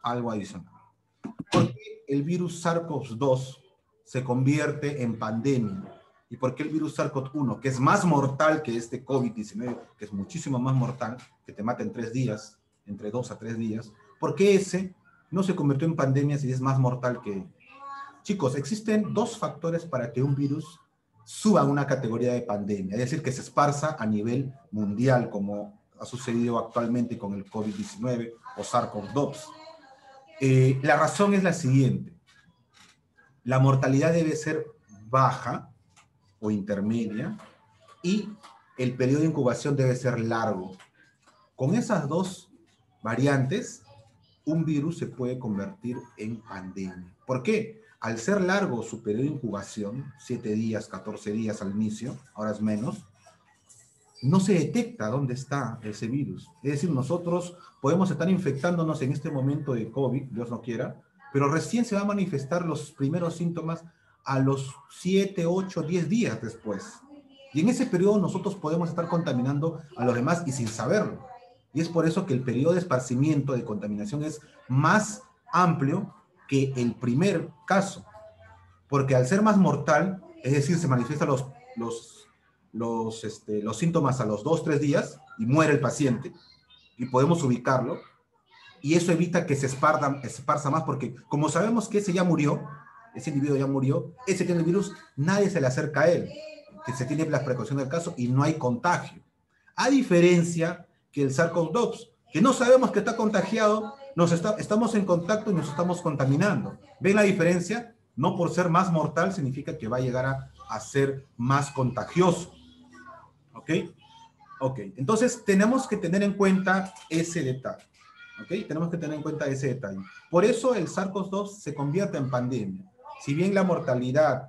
algo adicional. ¿Por qué el virus SARS-CoV-2 se convierte en pandemia? ¿Y por qué el virus SARS-CoV-1, que es más mortal que este COVID-19, que es muchísimo más mortal, que te mata en 3 días, entre 2 a 3 días, por qué ese no se convirtió en pandemia si es más mortal que él? Chicos, existen 2 factores para que un virus suba a una categoría de pandemia, es decir, que se esparza a nivel mundial, como ha sucedido actualmente con el COVID-19 o SARS-CoV-2. La razón es la siguiente: la mortalidad debe ser baja o intermedia y el periodo de incubación debe ser largo. Con esas 2 variantes, un virus se puede convertir en pandemia. ¿Por qué? Al ser largo su periodo de incubación, 7 días, 14 días al inicio, ahora es menos, no se detecta dónde está ese virus. Es decir, nosotros podemos estar infectándonos en este momento de COVID, Dios no quiera, pero recién se va a manifestar los primeros síntomas a los 7, 8, 10 días después. Y en ese periodo nosotros podemos estar contaminando a los demás y sin saberlo. Y es por eso que el periodo de esparcimiento de contaminación es más amplio que el primer caso. Porque al ser más mortal, es decir, se manifiestan los síntomas a los 2, 3 días y muere el paciente y podemos ubicarlo. Y eso evita que se esparza más porque como sabemos que ese ya murió, ese individuo ya murió, ese tiene el virus, nadie se le acerca a él, que se tiene la precaución del caso y no hay contagio. A diferencia que el SARS-CoV-2, que no sabemos que está contagiado, estamos en contacto y nos estamos contaminando. ¿Ven la diferencia? No por ser más mortal significa que va a llegar a ser más contagioso. ¿Ok? Ok, entonces tenemos que tener en cuenta ese detalle. ¿Ok? Tenemos que tener en cuenta ese detalle. Por eso el SARS-CoV-2 se convierte en pandemia. Si bien la mortalidad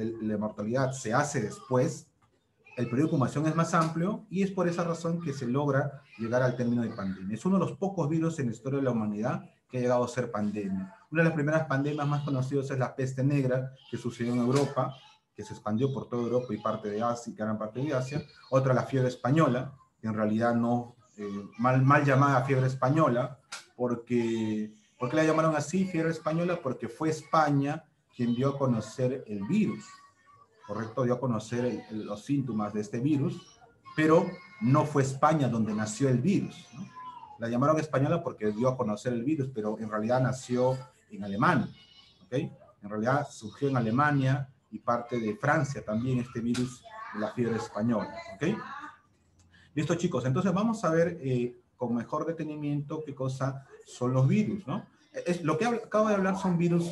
se hace después, el periodo de incubación es más amplio y es por esa razón que se logra llegar al término de pandemia. Es uno de los pocos virus en la historia de la humanidad que ha llegado a ser pandemia. Una de las primeras pandemias más conocidas es la peste negra, que sucedió en Europa, que se expandió por toda Europa y parte de Asia, y gran parte de Asia. Otra, la fiebre española, que en realidad no, mal llamada fiebre española, ¿por qué la llamaron así, fiebre española? Porque fue España quien dio a conocer el virus. ¿Correcto? Dio a conocer los síntomas de este virus, pero no fue España donde nació el virus, ¿no? La llamaron española porque dio a conocer el virus, pero en realidad nació en Alemania, ¿ok? En realidad surgió en Alemania y parte de Francia también este virus de la fiebre española, ¿ok? Listo, chicos, entonces vamos a ver con mejor detenimiento qué cosa son los virus, ¿no? Lo que acabo de hablar son virus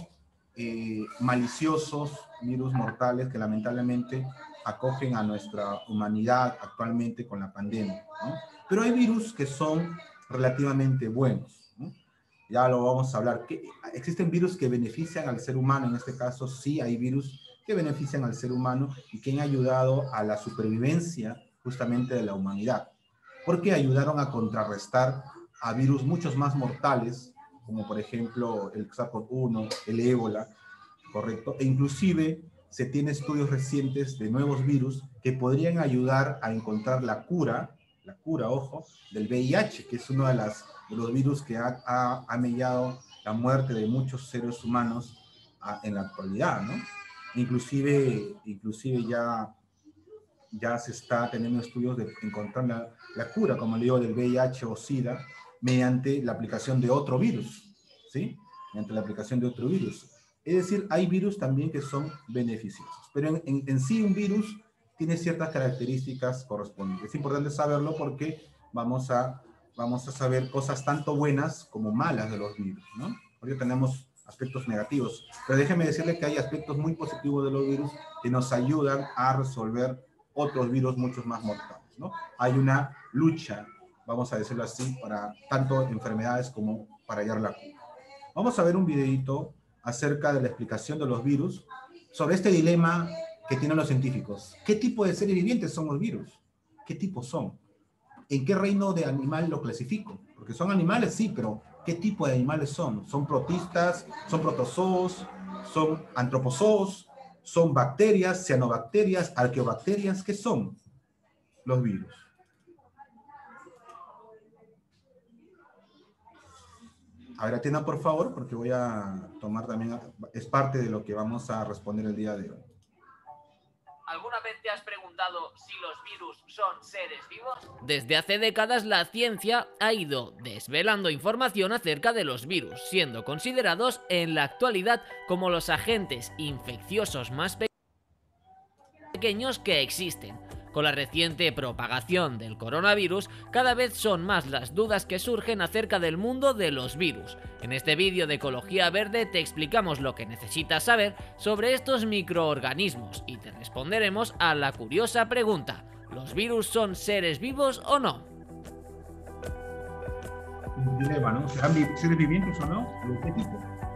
maliciosos, virus mortales que lamentablemente acogen a nuestra humanidad actualmente con la pandemia, ¿no? Pero hay virus que son relativamente buenos, ¿no? Ya lo vamos a hablar. ¿Existen virus que benefician al ser humano? En este caso, sí, hay virus que benefician al ser humano y que han ayudado a la supervivencia justamente de la humanidad, porque ayudaron a contrarrestar a virus muchos más mortales, como por ejemplo el SARS-CoV-1, el ébola, ¿correcto? E inclusive se tiene estudios recientes de nuevos virus que podrían ayudar a encontrar la cura, ojo, del VIH, que es uno de los virus que ha mellado la muerte de muchos seres humanos en la actualidad, ¿no? Inclusive ya se está teniendo estudios de encontrar la cura, como le digo, del VIH o SIDA, mediante la aplicación de otro virus, ¿sí? Mediante la aplicación de otro virus. Es decir, hay virus también que son beneficiosos, pero en sí un virus tiene ciertas características correspondientes. Es importante saberlo porque vamos a saber cosas tanto buenas como malas de los virus, ¿no? Porque tenemos aspectos negativos, pero déjeme decirle que hay aspectos muy positivos de los virus que nos ayudan a resolver otros virus muchos más mortales, ¿no? Hay una lucha, vamos a decirlo así, para tanto enfermedades como para hallar la cura. Vamos a ver un videito acerca de la explicación de los virus sobre este dilema que tienen los científicos. ¿Qué tipo de seres vivientes son los virus? ¿Qué tipo son? ¿En qué reino de animal lo clasifico? Porque son animales, sí, pero ¿qué tipo de animales son? ¿Son protistas? ¿Son protozoos? ¿Son antropozoos? ¿Son bacterias, cianobacterias, arqueobacterias? ¿Qué son los virus? A ver, atienda por favor, porque voy a tomar también, es parte de lo que vamos a responder el día de hoy. ¿Alguna vez te has preguntado si los virus son seres vivos? Desde hace décadas la ciencia ha ido desvelando información acerca de los virus, siendo considerados en la actualidad como los agentes infecciosos más pequeños que existen. Con la reciente propagación del coronavirus, cada vez son más las dudas que surgen acerca del mundo de los virus. En este vídeo de Ecología Verde te explicamos lo que necesitas saber sobre estos microorganismos y te responderemos a la curiosa pregunta: ¿los virus son seres vivos o no? Un dilema, ¿no? ¿Serán seres vivientes o no? ¿Qué tipo?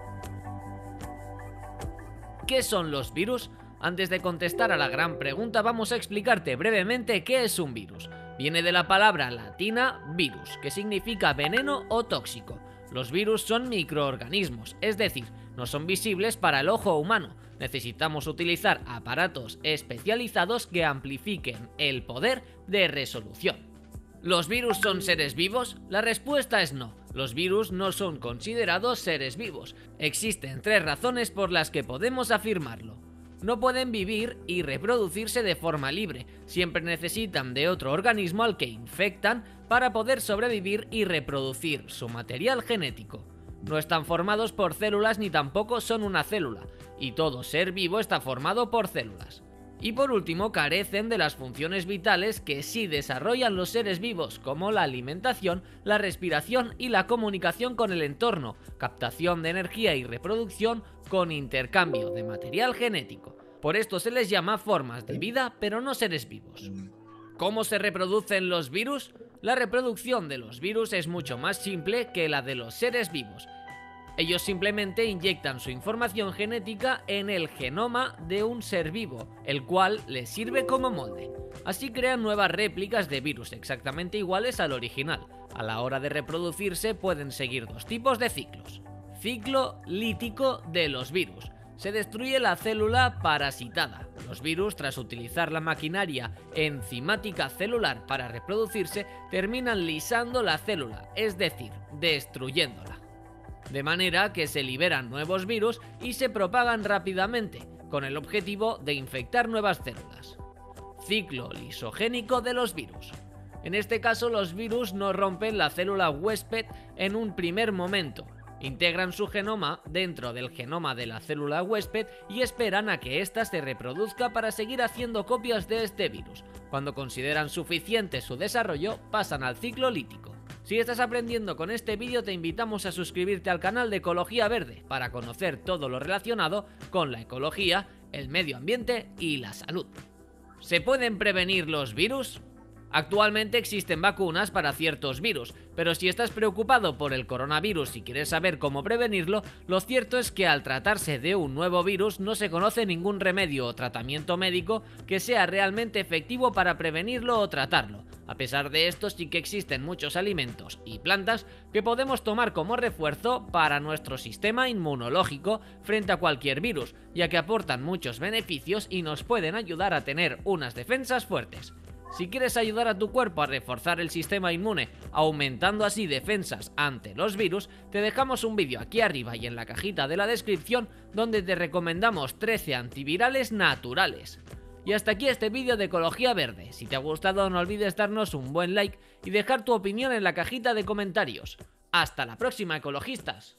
¿Qué son los virus? Antes de contestar a la gran pregunta, vamos a explicarte brevemente qué es un virus. Viene de la palabra latina virus, que significa veneno o tóxico. Los virus son microorganismos, es decir, no son visibles para el ojo humano. Necesitamos utilizar aparatos especializados que amplifiquen el poder de resolución. ¿Los virus son seres vivos? La respuesta es no. Los virus no son considerados seres vivos. Existen 3 razones por las que podemos afirmarlo. No pueden vivir y reproducirse de forma libre, siempre necesitan de otro organismo al que infectan para poder sobrevivir y reproducir su material genético. No están formados por células ni tampoco son una célula, y todo ser vivo está formado por células. Y por último, carecen de las funciones vitales que sí desarrollan los seres vivos, como la alimentación, la respiración y la comunicación con el entorno, captación de energía y reproducción con intercambio de material genético. Por esto se les llama formas de vida, pero no seres vivos. ¿Cómo se reproducen los virus? La reproducción de los virus es mucho más simple que la de los seres vivos. Ellos simplemente inyectan su información genética en el genoma de un ser vivo, el cual les sirve como molde. Así crean nuevas réplicas de virus exactamente iguales al original. A la hora de reproducirse pueden seguir 2 tipos de ciclos. Ciclo lítico de los virus. Se destruye la célula parasitada. Los virus, tras utilizar la maquinaria enzimática celular para reproducirse, terminan lisando la célula, es decir, destruyéndola. De manera que se liberan nuevos virus y se propagan rápidamente, con el objetivo de infectar nuevas células. Ciclo lisogénico de los virus. En este caso, los virus no rompen la célula huésped en un primer momento. Integran su genoma dentro del genoma de la célula huésped y esperan a que ésta se reproduzca para seguir haciendo copias de este virus. Cuando consideran suficiente su desarrollo, pasan al ciclo lítico. Si estás aprendiendo con este vídeo, te invitamos a suscribirte al canal de Ecología Verde para conocer todo lo relacionado con la ecología, el medio ambiente y la salud. ¿Se pueden prevenir los virus? Actualmente existen vacunas para ciertos virus, pero si estás preocupado por el coronavirus y quieres saber cómo prevenirlo, lo cierto es que al tratarse de un nuevo virus no se conoce ningún remedio o tratamiento médico que sea realmente efectivo para prevenirlo o tratarlo. A pesar de esto, sí que existen muchos alimentos y plantas que podemos tomar como refuerzo para nuestro sistema inmunológico frente a cualquier virus, ya que aportan muchos beneficios y nos pueden ayudar a tener unas defensas fuertes. Si quieres ayudar a tu cuerpo a reforzar el sistema inmune, aumentando así defensas ante los virus, te dejamos un vídeo aquí arriba y en la cajita de la descripción donde te recomendamos 13 antivirales naturales. Y hasta aquí este vídeo de Ecología Verde. Si te ha gustado, no olvides darnos un buen like y dejar tu opinión en la cajita de comentarios. ¡Hasta la próxima, ecologistas!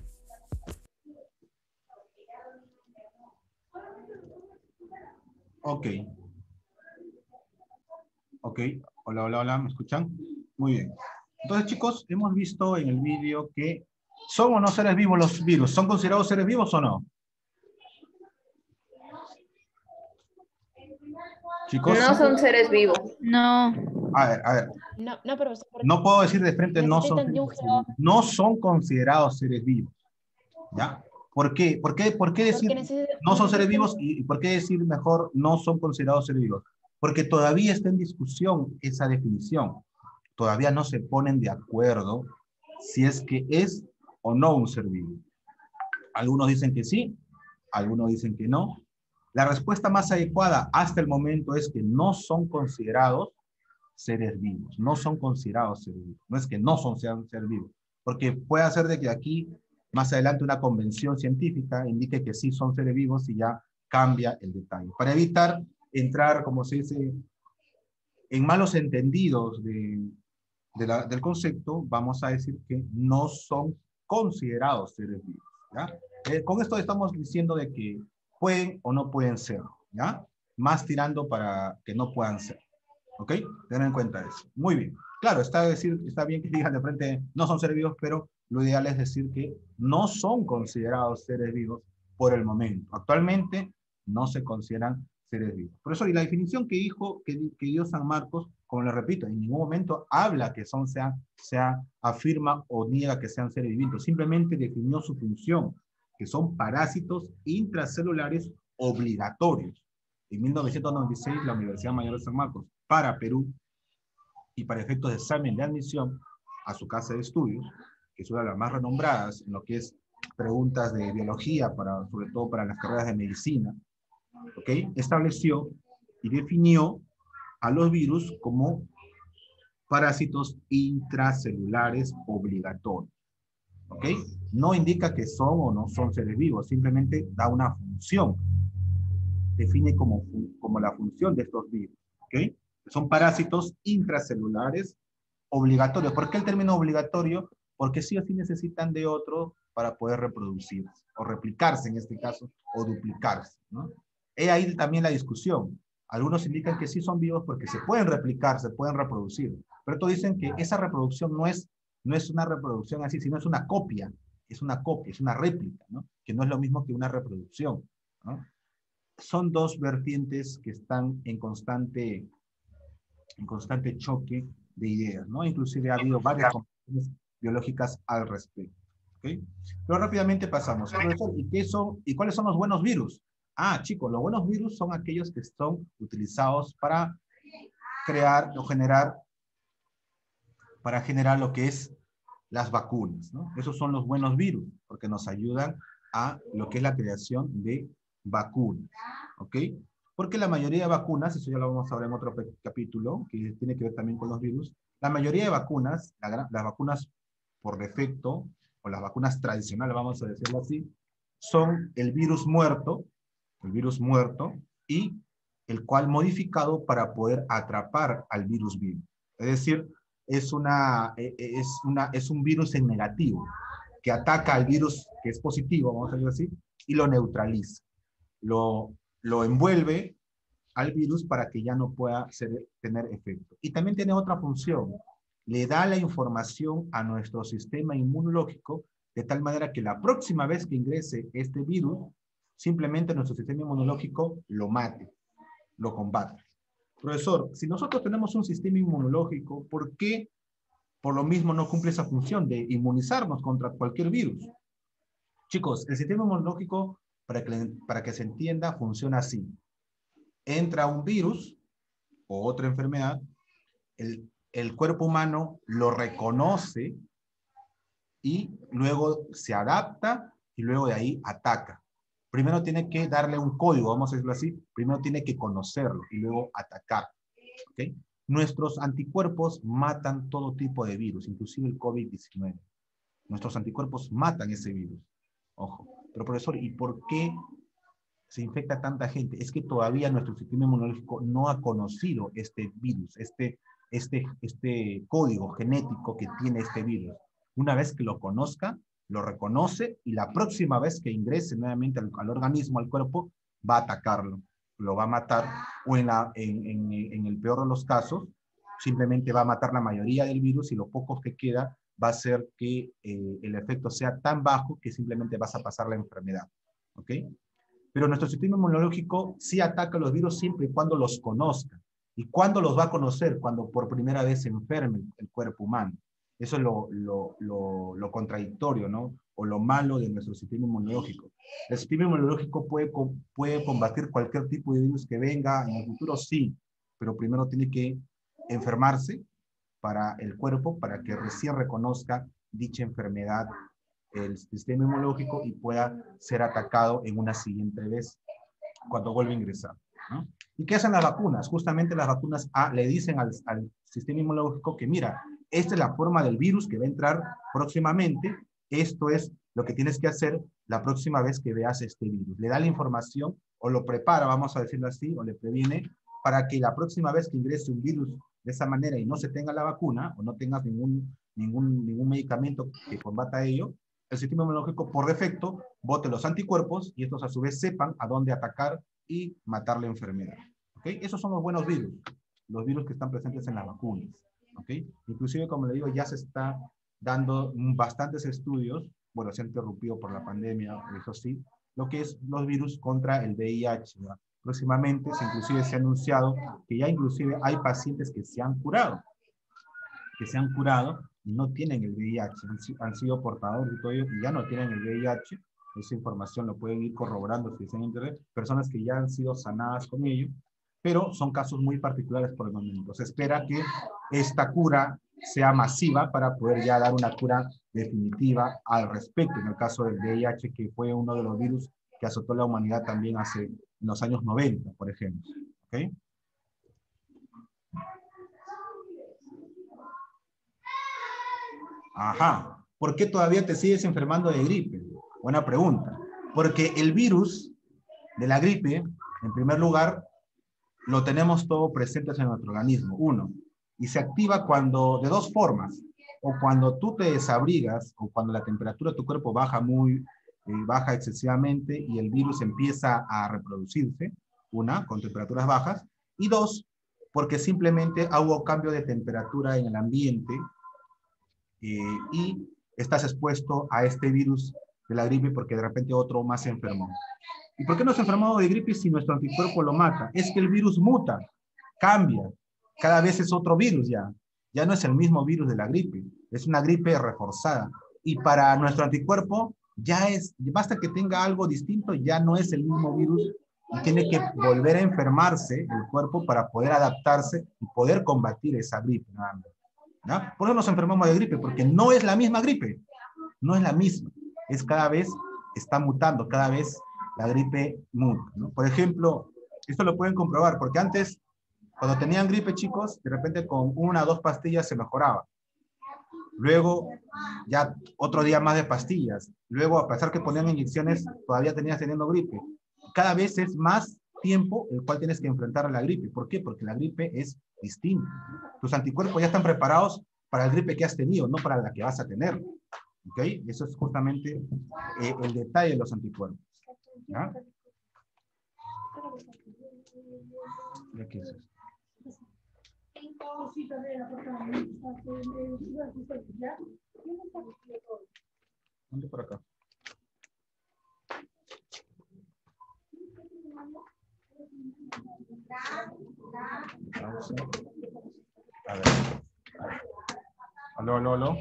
Ok, hola, ¿me escuchan? Muy bien. Entonces, chicos, hemos visto en el vídeo que ¿son o no seres vivos los virus? ¿Son considerados seres vivos o no? Chicos, no son seres vivos. No. A ver. No, profesor. No puedo decir de frente no son considerados seres vivos. ¿Ya? ¿Por qué? ¿Por qué decir no son seres vivos y por qué decir mejor no son considerados seres vivos? Porque todavía está en discusión esa definición. Todavía no se ponen de acuerdo si es que es o no un ser vivo. Algunos dicen que sí, algunos dicen que no. La respuesta más adecuada hasta el momento es que no son considerados seres vivos. No son considerados seres vivos. No es que no son seres vivos. Porque puede ser de que aquí, más adelante, una convención científica indique que sí son seres vivos y ya cambia el detalle. Para evitar entrar, como se dice, en malos entendidos del concepto, vamos a decir que no son considerados seres vivos, ¿ya? Con esto estamos diciendo de que pueden o no pueden ser, ¿ya? Más tirando para que no puedan ser, ¿ok? Ten en cuenta eso. Muy bien. Claro, está bien que digan de frente, no son seres vivos, pero lo ideal es decir que no son considerados seres vivos por el momento. Actualmente no se consideran seres vivos. Por eso, y la definición que dio San Marcos, como le repito, en ningún momento habla que afirma o niega que sean seres vivientes, simplemente definió su función, que son parásitos intracelulares obligatorios. En 1996, la Universidad Mayor de San Marcos, para Perú, y para efectos de examen de admisión a su casa de estudios, que es una de las más renombradas en lo que es preguntas de biología, sobre todo para las carreras de medicina, ¿okay? Estableció y definió a los virus como parásitos intracelulares obligatorios. ¿Ok? No indica que son o no son seres vivos, simplemente da una función. Define como la función de estos virus. ¿Ok? Son parásitos intracelulares obligatorios. ¿Por qué el término obligatorio? Porque sí o sí necesitan de otro para poder reproducirse, o replicarse en este caso, o duplicarse, ¿no? He ahí también la discusión. Algunos indican que sí son vivos porque se pueden replicar, se pueden reproducir, pero otros dicen que esa reproducción no es una reproducción así, sino es una copia, es una réplica, ¿no? Que no es lo mismo que una reproducción, ¿no? Son dos vertientes que están en constante choque de ideas, ¿no? Inclusive ha habido varias competiciones biológicas al respecto, ¿ok? Pero rápidamente pasamos. Profesor, ¿y cuáles son los buenos virus? Ah, chicos, los buenos virus son aquellos que son utilizados para crear o generar lo que es las vacunas, ¿no? Esos son los buenos virus, porque nos ayudan a lo que es la creación de vacunas, ¿ok? Porque la mayoría de vacunas, eso ya lo vamos a ver en otro capítulo, que tiene que ver también con los virus, la mayoría de vacunas, las vacunas por defecto, o las vacunas tradicionales, vamos a decirlo así, son el virus muerto, y el cual modificado para poder atrapar al virus vivo. Es decir, es un virus en negativo, que ataca al virus que es positivo, vamos a decirlo así, y lo neutraliza. Lo envuelve al virus para que ya no pueda tener efecto. Y también tiene otra función, le da la información a nuestro sistema inmunológico de tal manera que la próxima vez que ingrese este virus, simplemente nuestro sistema inmunológico lo mate, lo combate. Profesor, si nosotros tenemos un sistema inmunológico, ¿por qué por lo mismo no cumple esa función de inmunizarnos contra cualquier virus? Chicos, el sistema inmunológico, para que se entienda, funciona así. Entra un virus o otra enfermedad, el cuerpo humano lo reconoce y luego se adapta y luego de ahí ataca. Primero tiene que darle un código, vamos a decirlo así, primero tiene que conocerlo y luego atacar. ¿Okay? Nuestros anticuerpos matan todo tipo de virus, inclusive el COVID-19. Nuestros anticuerpos matan ese virus. Ojo. Pero profesor, ¿y por qué se infecta tanta gente? Es que todavía nuestro sistema inmunológico no ha conocido este virus, este código genético que tiene este virus. Una vez que lo conozca, lo reconoce y la próxima vez que ingrese nuevamente al organismo, al cuerpo, va a atacarlo, lo va a matar o en el peor de los casos, simplemente va a matar la mayoría del virus y lo poco que queda va a hacer que el efecto sea tan bajo que simplemente vas a pasar la enfermedad. ¿Ok? Pero nuestro sistema inmunológico sí ataca los virus siempre y cuando los conozca. ¿Y cuándo los va a conocer? Cuando por primera vez se enferme el cuerpo humano. Eso es lo contradictorio, ¿no? O lo malo de nuestro sistema inmunológico. El sistema inmunológico puede combatir cualquier tipo de virus que venga en el futuro, sí, pero primero tiene que enfermarse para el cuerpo, para que recién reconozca dicha enfermedad el sistema inmunológico y pueda ser atacado en una siguiente vez cuando vuelva a ingresar, ¿no? ¿Y qué hacen las vacunas? Justamente las vacunas le dicen al sistema inmunológico que mira, Esta es la forma del virus que va a entrar próximamente. Esto es lo que tienes que hacer la próxima vez que veas este virus. Le da la información o lo prepara, vamos a decirlo así, o le previene para que la próxima vez que ingrese un virus de esa manera y no se tenga la vacuna o no tengas ningún medicamento que combata ello, el sistema inmunológico por defecto bote los anticuerpos y estos a su vez sepan a dónde atacar y matar la enfermedad. ¿Okay? Esos son los buenos virus, los virus que están presentes en las vacunas. ¿Okay? Inclusive, como le digo, ya se está dando bastantes estudios, bueno, se ha interrumpido por la pandemia, eso sí, lo que es los virus contra el VIH. ¿verdad? Próximamente inclusive se ha anunciado que ya inclusive hay pacientes que se han curado y no tienen el VIH, han sido portadores y todo ello, y ya no tienen el VIH. Esa información lo pueden ir corroborando si están en internet, personas que ya han sido sanadas con ello, pero son casos muy particulares por el momento. Se espera que esta cura sea masiva para poder ya dar una cura definitiva al respecto, en el caso del VIH, que fue uno de los virus que azotó la humanidad también en los años 90, por ejemplo. ¿Okay? Ajá. ¿Por qué todavía te sigues enfermando de gripe? Buena pregunta. Porque el virus de la gripe, en primer lugar, lo tenemos todo presente en nuestro organismo. Uno, y se activa de dos formas. O cuando tú te desabrigas, o cuando la temperatura de tu cuerpo baja excesivamente y el virus empieza a reproducirse, una, con temperaturas bajas, y dos, porque simplemente hubo cambio de temperatura en el ambiente y estás expuesto a este virus de la gripe porque de repente otro más se enfermó. ¿Y por qué nos enfermamos de gripe si nuestro anticuerpo lo mata? Es que el virus muta, cambia, cada vez es otro virus ya. Ya no es el mismo virus de la gripe, es una gripe reforzada. Y para nuestro anticuerpo basta que tenga algo distinto, ya no es el mismo virus y tiene que volver a enfermarse el cuerpo para poder adaptarse y poder combatir esa gripe. ¿Ya? Por eso nos enfermamos de gripe, porque no es la misma gripe, no es la misma, es cada vez está mutando, cada vez la gripe muta, ¿no? Por ejemplo, esto lo pueden comprobar, porque antes, cuando tenían gripe, chicos, de repente con 1 o 2 pastillas se mejoraba. Luego, ya otro día más de pastillas. Luego, a pesar que ponían inyecciones, todavía tenías teniendo gripe. Cada vez es más tiempo el cual tienes que enfrentar a la gripe. ¿Por qué? Porque la gripe es distinta. Tus anticuerpos ya están preparados para la gripe que has tenido, no para la que vas a tener. ¿Ok? Eso es justamente el detalle de los anticuerpos. ¿Ya? ¿Qué es eso? ¿Dónde por acá? A ver. Aló.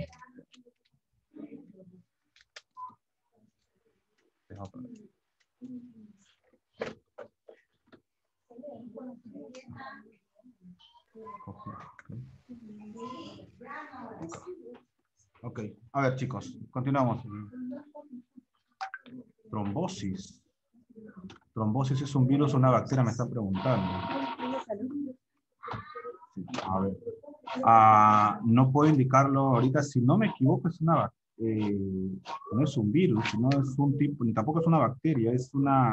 Ok, a ver chicos, continuamos. Trombosis. Trombosis es un virus o una bacteria, me están preguntando. A ver. No puedo indicarlo ahorita, si no me equivoco, es una no es un virus, no es un tipo, ni tampoco es una bacteria, es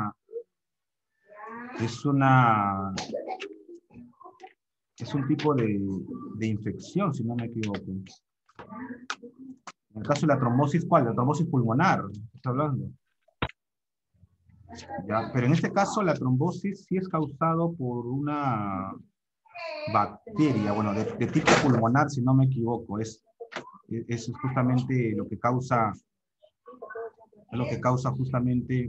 un tipo de infección, si no me equivoco. En el caso de la trombosis, ¿cuál? La trombosis pulmonar, ¿está hablando? Ya, pero en este caso la trombosis sí es causado por una bacteria, bueno, de tipo pulmonar, si no me equivoco, es justamente lo que causa justamente,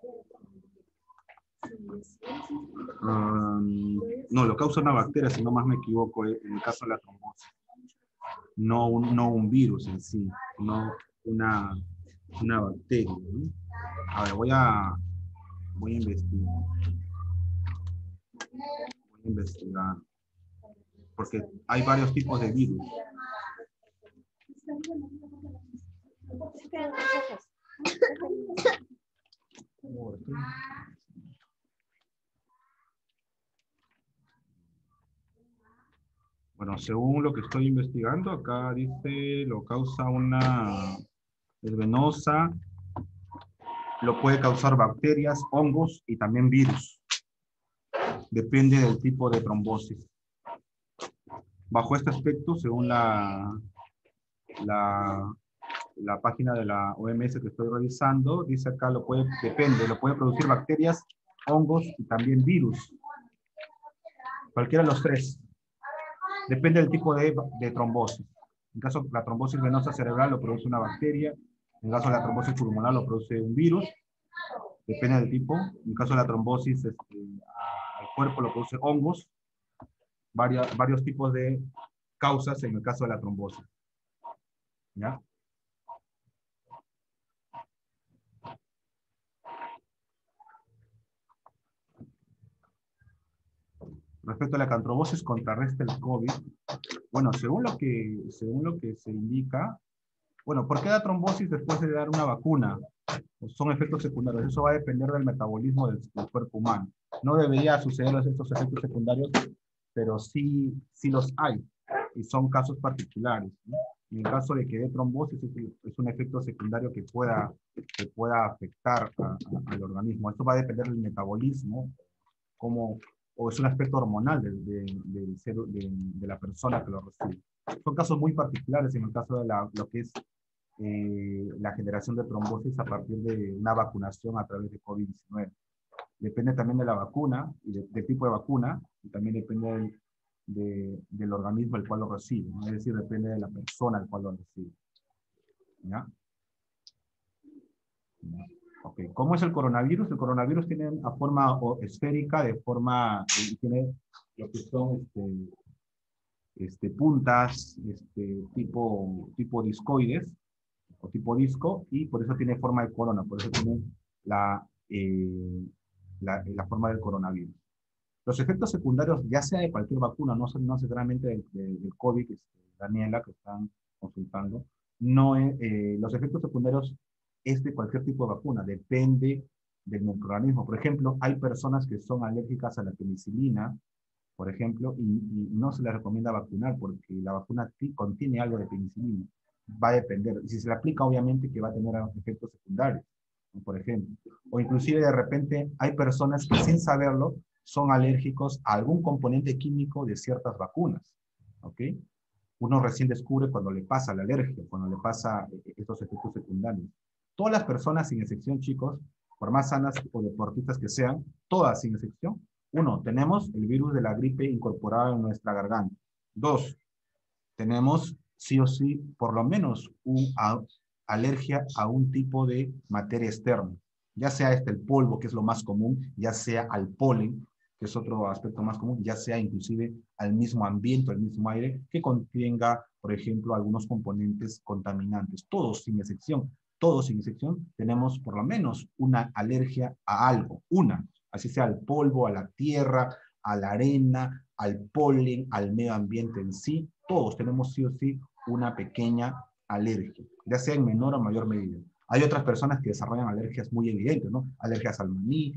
no, lo causa una bacteria, si no más me equivoco, en el caso de la trombosis. No un virus en sí, no una bacteria, ¿no? A ver, voy a investigar, porque hay varios tipos de virus. Bueno, Bueno, según lo que estoy investigando, acá dice, lo causa una es venosa, lo puede causar bacterias, hongos y también virus. Depende del tipo de trombosis. Bajo este aspecto, según la página de la OMS que estoy revisando, dice acá, lo puede producir bacterias, hongos y también virus. Cualquiera de los tres. Depende del tipo de trombosis. En caso de la trombosis venosa cerebral lo produce una bacteria. En caso de la trombosis pulmonar lo produce un virus. Depende del tipo. En caso de la trombosis al cuerpo lo produce hongos. Varios tipos de causas en el caso de la trombosis. ¿Ya? Respecto a la trombosis contrarresta el COVID, bueno, según lo que se indica, bueno, ¿por qué da trombosis después de dar una vacuna? Pues son efectos secundarios. Eso va a depender del metabolismo del cuerpo humano. No debería suceder estos efectos secundarios, pero sí los hay. Y son casos particulares, ¿no? En el caso de que dé trombosis, es un efecto secundario que pueda afectar al organismo. Esto va a depender del metabolismo, o es un aspecto hormonal de la persona que lo recibe. Son casos muy particulares en el caso de lo que es la generación de trombosis a partir de una vacunación a través de COVID-19. Depende también de la vacuna, y del tipo de vacuna, y también depende del organismo al cual lo recibe, ¿no? Es decir, depende de la persona al cual lo recibe. ¿Ya? ¿Ya? Ok, ¿cómo es el coronavirus? El coronavirus tiene una forma esférica, tiene lo que son puntas, tipo discoides, o tipo disco, y por eso tiene forma de corona, por eso tiene la forma del coronavirus. Los efectos secundarios, ya sea de cualquier vacuna, no necesariamente del COVID, Daniela, que están consultando, los efectos secundarios es de cualquier tipo de vacuna, depende del microorganismo. Por ejemplo, hay personas que son alérgicas a la penicilina, por ejemplo, y no se les recomienda vacunar porque la vacuna contiene algo de penicilina. Va a depender. Y si se le aplica, obviamente que va a tener efectos secundarios, ¿no? Por ejemplo. O inclusive de repente hay personas que sin saberlo son alérgicos a algún componente químico de ciertas vacunas. ¿Ok? Uno recién descubre cuando le pasa la alergia, cuando le pasa estos efectos secundarios. Todas las personas, sin excepción, chicos, por más sanas o deportistas que sean, todas sin excepción, uno, tenemos el virus de la gripe incorporado en nuestra garganta. Dos, tenemos sí o sí por lo menos una alergia a un tipo de materia externa, ya sea el polvo, que es lo más común, ya sea al polen, que es otro aspecto más común, ya sea inclusive al mismo ambiente, al mismo aire, que contenga, por ejemplo, algunos componentes contaminantes. Todos sin excepción, tenemos por lo menos una alergia a algo, así sea al polvo, a la tierra, a la arena, al polen, al medio ambiente en sí. Todos tenemos sí o sí una pequeña alergia, ya sea en menor o mayor medida. Hay otras personas que desarrollan alergias muy evidentes, ¿no? Alergias al maní,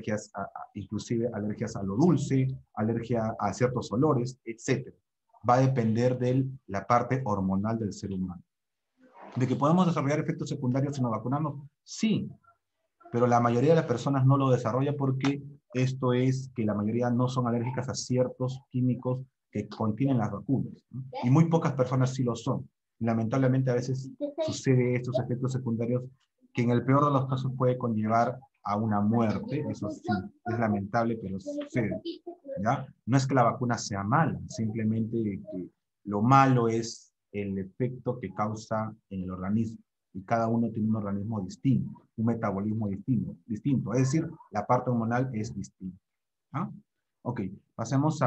inclusive alergias a lo dulce, alergia a ciertos olores, etc. Va a depender de la parte hormonal del ser humano. ¿De que podemos desarrollar efectos secundarios si nos vacunamos? Sí, pero la mayoría de las personas no lo desarrolla porque esto es que la mayoría no son alérgicas a ciertos químicos que contienen las vacunas, ¿no? Y muy pocas personas sí lo son. Lamentablemente a veces sucede estos efectos secundarios que en el peor de los casos puede conllevar a una muerte. Eso sí, es lamentable, pero sucede, ¿ya? No es que la vacuna sea mala, simplemente que lo malo es el efecto que causa en el organismo. Y cada uno tiene un organismo distinto, un metabolismo distinto. Es decir, la parte hormonal es distinta. ¿Ah? Ok, pasemos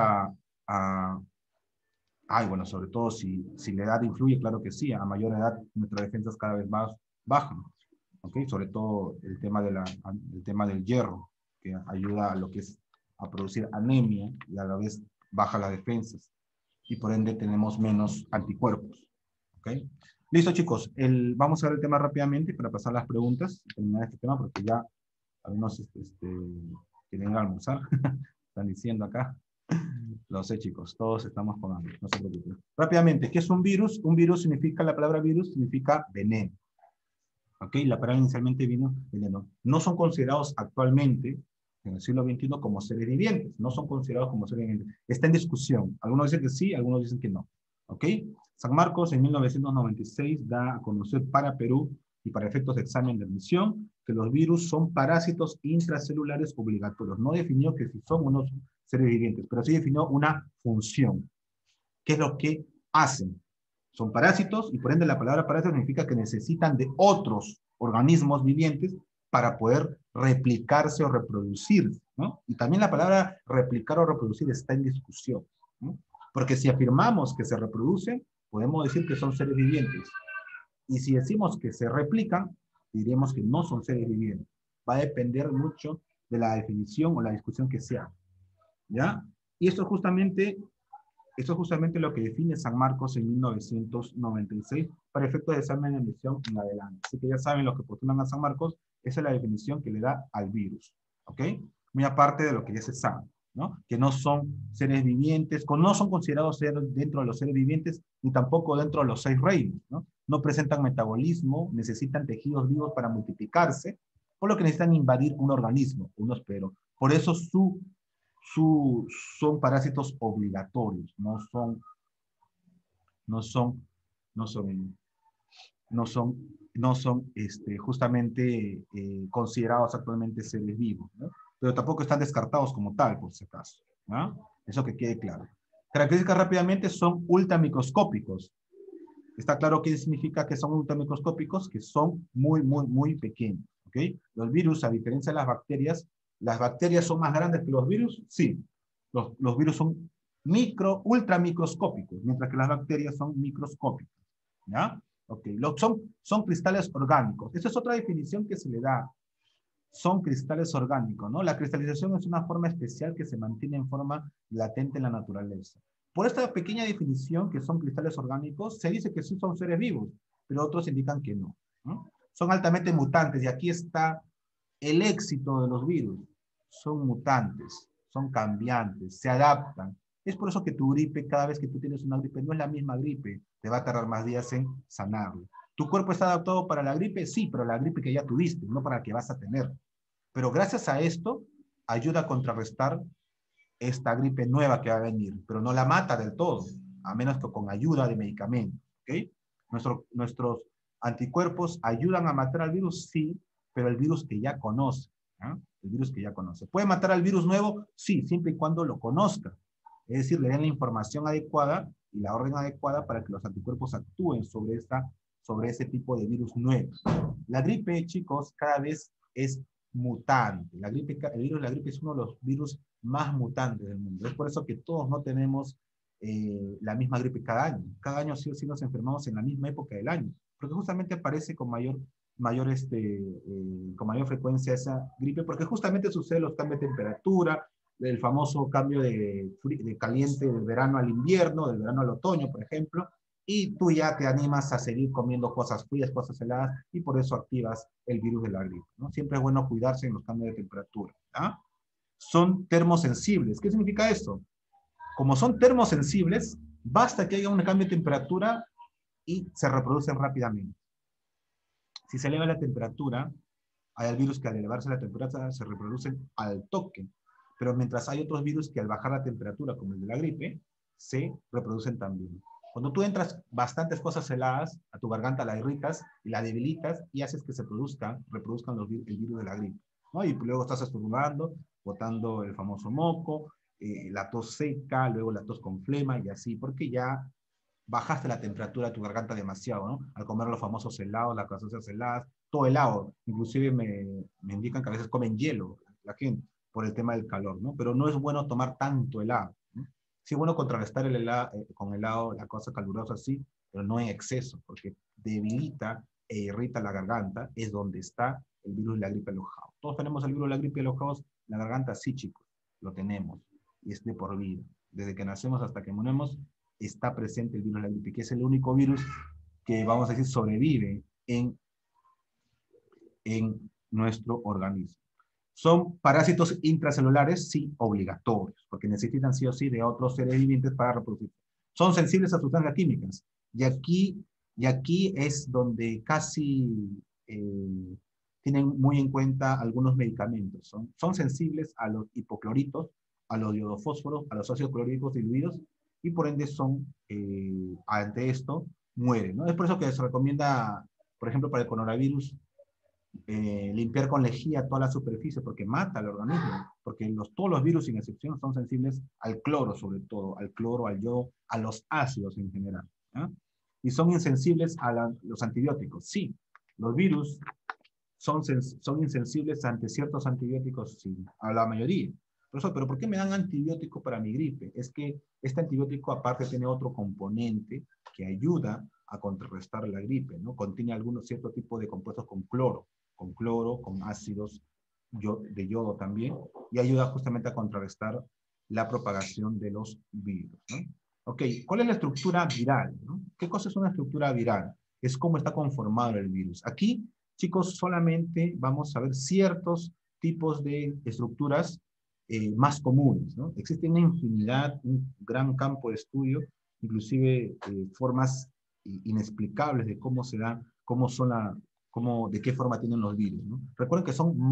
bueno, sobre todo si la edad influye, claro que sí. A mayor edad, nuestras defensas cada vez más bajan. Ok, sobre todo el tema del hierro, que ayuda a lo que es a producir anemia y a la vez baja las defensas. Y por ende tenemos menos anticuerpos. ¿Ok? Listo, chicos. Vamos a ver el tema rápidamente para pasar las preguntas y terminar este tema porque ya algunos quieren ir a almorzar. Están diciendo acá. Lo sé, chicos, todos estamos con hambre, no se preocupen. Rápidamente, ¿qué es un virus? Un virus significa, la palabra virus significa veneno. ¿Ok? La palabra inicialmente vino veneno. No son considerados actualmente, en el siglo XXI, como seres vivientes. No son considerados como seres vivientes. Está en discusión. Algunos dicen que sí, algunos dicen que no. ¿Ok? San Marcos en 1996 da a conocer para Perú y para efectos de examen de admisión que los virus son parásitos intracelulares obligatorios. No definió que si son o no son seres vivientes, pero sí definió una función. ¿Qué es lo que hacen? Son parásitos y por ende la palabra parásito significa que necesitan de otros organismos vivientes para poder replicarse o reproducirse, ¿no? Y también la palabra replicar o reproducir está en discusión, ¿no? Porque si afirmamos que se reproducen, podemos decir que son seres vivientes. Y si decimos que se replican, diremos que no son seres vivientes. Va a depender mucho de la definición o la discusión que se haga, ¿ya? Y esto es justamente lo que define San Marcos en 1996 para efectos de examen de admisión en adelante. Así que ya saben, los que postulan a San Marcos, esa es la definición que le da al virus. ¿Ok? Muy aparte de lo que ya se sabe, ¿no? Que no son seres vivientes, no son considerados ser dentro de los seres vivientes, ni tampoco dentro de los 6 reinos, ¿no? No presentan metabolismo, necesitan tejidos vivos para multiplicarse, por lo que necesitan invadir un organismo, un hospedero. Por eso son parásitos obligatorios, no son, no son, no son, no son justamente considerados actualmente seres vivos, ¿no? Pero tampoco están descartados como tal, por si acaso, ¿no? Eso que quede claro. Características rápidamente son ultramicroscópicos. Está claro qué significa que son ultramicroscópicos, que son muy, muy, muy pequeños, ¿ok? Los virus, a diferencia de las bacterias son más grandes que los virus, sí. Los virus son ultramicroscópicos, mientras que las bacterias son microscópicas, ¿ya? Ok, son cristales orgánicos. Esa es otra definición que se le da. Son cristales orgánicos, ¿no? La cristalización es una forma especial que se mantiene en forma latente en la naturaleza. Por esta pequeña definición, que son cristales orgánicos, se dice que sí son seres vivos, pero otros indican que no, ¿no? Son altamente mutantes, y aquí está el éxito de los virus. Son mutantes, son cambiantes, se adaptan. Es por eso que tu gripe, cada vez que tú tienes una gripe, no es la misma gripe, te va a tardar más días en sanarlo. ¿Tu cuerpo está adaptado para la gripe? Sí, pero la gripe que ya tuviste, no para la que vas a tener. Pero gracias a esto, ayuda a contrarrestar esta gripe nueva que va a venir, pero no la mata del todo, a menos que con ayuda de medicamentos, ¿ok? Nuestros anticuerpos ayudan a matar al virus, sí, pero el virus que ya conoce, ¿eh? El virus que ya conoce. ¿Puede matar al virus nuevo? Sí, siempre y cuando lo conozca. Es decir, le den la información adecuada y la orden adecuada para que los anticuerpos actúen sobre ese tipo de virus nuevos. La gripe, chicos, cada vez es mutante. El virus de la gripe es uno de los virus más mutantes del mundo. Es por eso que todos no tenemos la misma gripe cada año. Cada año sí o sí nos enfermamos en la misma época del año, porque justamente aparece con mayor frecuencia esa gripe, porque justamente sucede los cambios de temperatura, el famoso cambio de caliente del verano al invierno, del verano al otoño, por ejemplo, y tú ya te animas a seguir comiendo cosas frías, cosas heladas, y por eso activas el virus de la gripe, ¿no? Siempre es bueno cuidarse en los cambios de temperatura, ¿ah? Son termosensibles. ¿Qué significa eso? Como son termosensibles, basta que haya un cambio de temperatura y se reproducen rápidamente. Si se eleva la temperatura, hay virus que al elevarse la temperatura se reproducen al toque, pero mientras hay otros virus que al bajar la temperatura, como el de la gripe, se reproducen también. Cuando tú entras bastantes cosas heladas, a tu garganta la irritas y la debilitas y haces que se reproduzcan el virus de la gripe, ¿no? Y luego estás estornudando, botando el famoso moco, la tos seca, luego la tos con flema y así, porque ya bajaste la temperatura de tu garganta demasiado, ¿no? Al comer los famosos helados, las cosas heladas, todo helado. Inclusive me indican que a veces comen hielo la gente por el tema del calor, ¿no? Pero no es bueno tomar tanto helado, ¿no? Sí es bueno contrarrestar el helado, con helado, la cosa calurosa, sí, pero no en exceso, porque debilita e irrita la garganta, es donde está el virus de la gripe alojado. Todos tenemos el virus de la gripe alojados en la garganta, sí, chicos, lo tenemos, y es de por vida. Desde que nacemos hasta que morimos, está presente el virus de la gripe, que es el único virus que, vamos a decir, sobrevive en nuestro organismo. ¿Son parásitos intracelulares? Sí, obligatorios, porque necesitan sí o sí de otros seres vivientes para reproducirse. ¿Son sensibles a sustancias químicas? Y aquí es donde casi tienen muy en cuenta algunos medicamentos. Son sensibles a los hipocloritos, a los iodofósforos, a los ácidos clorhídricos diluidos, y por ende ante esto, mueren, ¿no? Es por eso que se recomienda, por ejemplo, para el coronavirus, limpiar con lejía toda la superficie, porque mata al organismo, porque todos los virus, sin excepción, son sensibles al cloro, sobre todo, al cloro, al yodo, a los ácidos en general, ¿eh? Y son insensibles a los antibióticos. Sí, los virus son insensibles ante ciertos antibióticos, sí, a la mayoría. Profesor, ¿pero por qué me dan antibiótico para mi gripe? Es que este antibiótico aparte tiene otro componente que ayuda a contrarrestar la gripe, ¿no? Contiene algunos cierto tipo de compuestos con ácidos de yodo también, y ayuda justamente a contrarrestar la propagación de los virus, ¿no? Ok, ¿cuál es la estructura viral, ¿no? ¿Qué cosa es una estructura viral? Es cómo está conformado el virus. Aquí, chicos, solamente vamos a ver ciertos tipos de estructuras más comunes, ¿no? Existe una infinidad, un gran campo de estudio, inclusive formas inexplicables de cómo se da, de qué forma tienen los virus, ¿no? Recuerden que son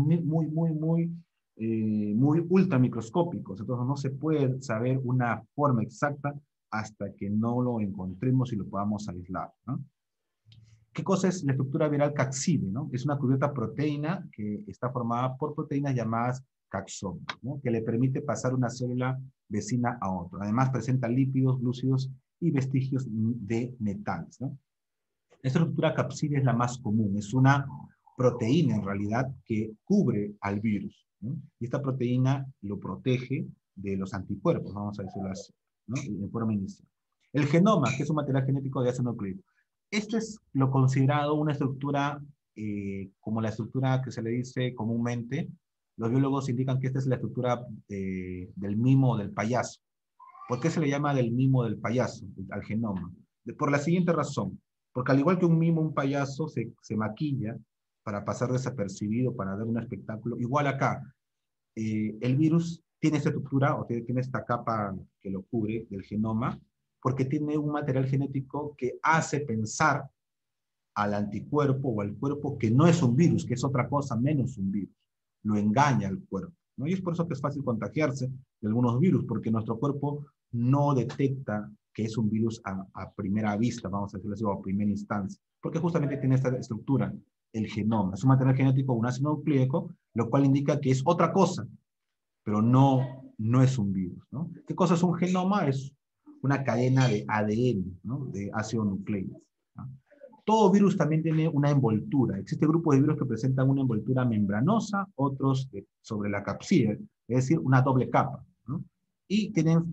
muy ultramicroscópicos, entonces no se puede saber una forma exacta hasta que no lo encontremos y lo podamos aislar, ¿no? ¿Qué cosa es la estructura viral capside, ¿no? Es una cubierta proteína que está formada por proteínas llamadas caxones, ¿no? Que le permite pasar una célula vecina a otra. Además presenta lípidos, glúcidos y vestigios de metales, ¿no? Esta estructura capside es la más común, es una proteína en realidad que cubre al virus, ¿no? Y esta proteína lo protege de los anticuerpos, vamos a decirlo así, ¿no? En forma inicial. El genoma, que es un material genético de ácido nucleico. Este es lo considerado una estructura, como la estructura que se le dice comúnmente. Los biólogos indican que esta es la estructura del mimo o del payaso. ¿Por qué se le llama del mimo del payaso al genoma? Por la siguiente razón. Porque al igual que un mimo, un payaso se maquilla para pasar desapercibido, para dar un espectáculo. Igual acá, el virus tiene esta estructura o tiene esta capa que lo cubre del genoma, porque tiene un material genético que hace pensar al anticuerpo o al cuerpo que no es un virus, que es otra cosa menos un virus. Lo engaña al cuerpo, ¿no? Y es por eso que es fácil contagiarse de algunos virus, porque nuestro cuerpo no detecta que es un virus a primera vista, vamos a decirlo así, o a primera instancia, porque justamente tiene esta estructura, el genoma. Es un material genético, un ácido nucleico, lo cual indica que es otra cosa, pero no es un virus, ¿no? ¿Qué cosa es un genoma? Es una cadena de ADN, ¿no? De ácido nucleico, ¿no? Todo virus también tiene una envoltura. Existe grupos de virus que presentan una envoltura membranosa, otros sobre la capsida, es decir, una doble capa, ¿no? Y tienen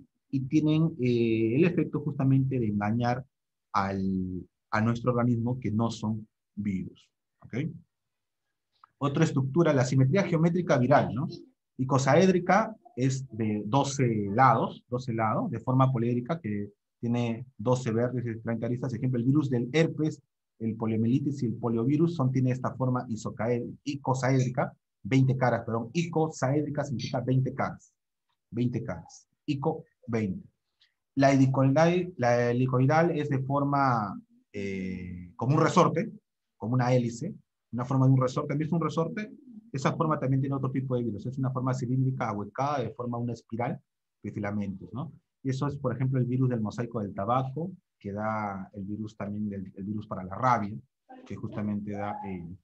el efecto justamente de engañar a nuestro organismo que no son virus, ¿ok? Otra estructura, la simetría geométrica viral, ¿no? Icosaédrica es de 12 lados, de forma poliédrica, que tiene 12 vértices y 30 aristas. Por ejemplo, el virus del herpes, el poliomielitis y el poliovirus tiene esta forma icosaédrica, 20 caras, perdón. Icosaédrica significa 20 caras. 20 caras. Ico, 20. La helicoidal es de forma como un resorte, como una hélice, una forma de un resorte. ¿Han visto un resorte? Esa forma también tiene otro tipo de virus. Es una forma cilíndrica ahuecada de forma una espiral de filamentos, ¿no? Y eso es, por ejemplo, el virus del mosaico del tabaco, que da el virus también, el virus para la rabia, que justamente da...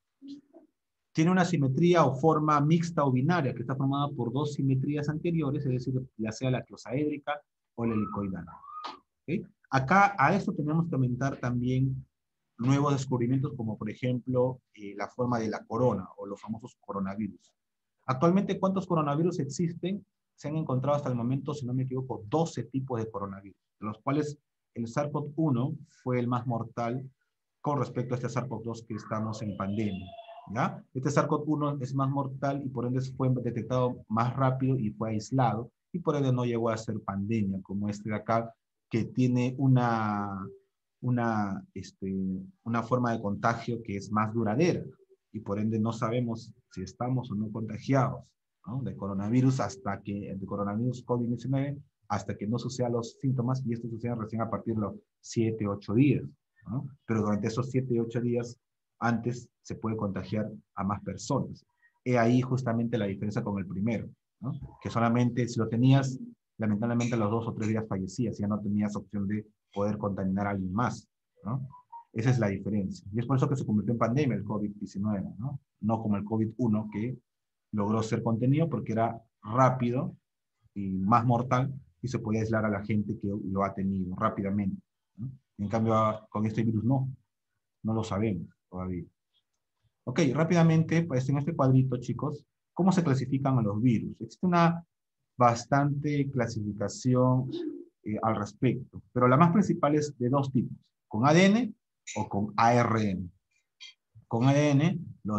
tiene una simetría o forma mixta o binaria, que está formada por dos simetrías anteriores, es decir, ya sea la closaédrica o la helicoidal. ¿Okay? Acá a esto tenemos que aumentar también nuevos descubrimientos, como por ejemplo la forma de la corona o los famosos coronavirus. Actualmente, ¿cuántos coronavirus existen? Se han encontrado hasta el momento, si no me equivoco, 12 tipos de coronavirus, de los cuales el SARS-CoV-1 fue el más mortal con respecto a este SARS-CoV-2 que estamos en pandemia, ¿ya? Este SARS-CoV-1 es más mortal y por ende fue detectado más rápido y fue aislado, y por ende no llegó a ser pandemia, como este de acá, que tiene una forma de contagio que es más duradera. y por ende no sabemos si estamos o no contagiados, ¿no?, de coronavirus de coronavirus COVID-19, hasta que no sucedan los síntomas, y esto sucede recién a partir de los 7, 8 días, ¿no? Pero durante esos 7, 8 días antes se puede contagiar a más personas. He ahí justamente la diferencia con el primero, ¿no?, que solamente si lo tenías, lamentablemente a los 2 o 3 días fallecías, ya no tenías opción de poder contaminar a alguien más, ¿no? Esa es la diferencia. Y es por eso que se convirtió en pandemia el COVID-19, ¿no? No como el COVID-1, que logró ser contenido porque era rápido y más mortal, y se podía aislar a la gente que lo ha tenido rápidamente, ¿no? En cambio, con este virus no lo sabemos todavía. Ok, rápidamente, pues en este cuadrito, chicos, ¿cómo se clasifican a los virus? Existe una bastante clasificación al respecto, pero la más principal es de 2 tipos, con ADN o con ARN. Con ADN, los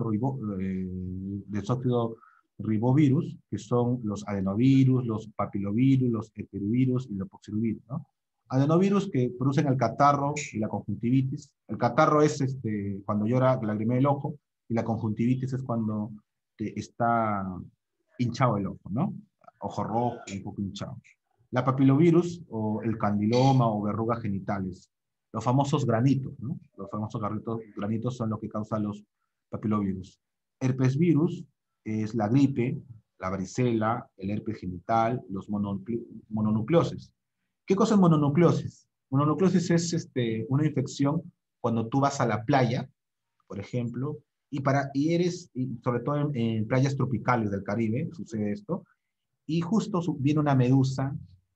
desóxido-ribovirus, que son los adenovirus, los papilovirus, los heterovirus y los poxivirus, ¿no? Adenovirus que producen el catarro y la conjuntivitis. El catarro es cuando llora, lagrimea el ojo, y la conjuntivitis es cuando está hinchado el ojo, ¿no? Ojo rojo, un poco hinchado. La papilovirus, o el candiloma o verrugas genitales. Los famosos granitos, ¿no? Los famosos granitos son los que causan los papilovirus. Herpes virus es la gripe, la varicela, el herpes genital, los mononucleosis. ¿Qué cosa es mononucleosis? Mononucleosis es una infección cuando tú vas a la playa, por ejemplo, y sobre todo en playas tropicales del Caribe, sucede esto, y justo viene una medusa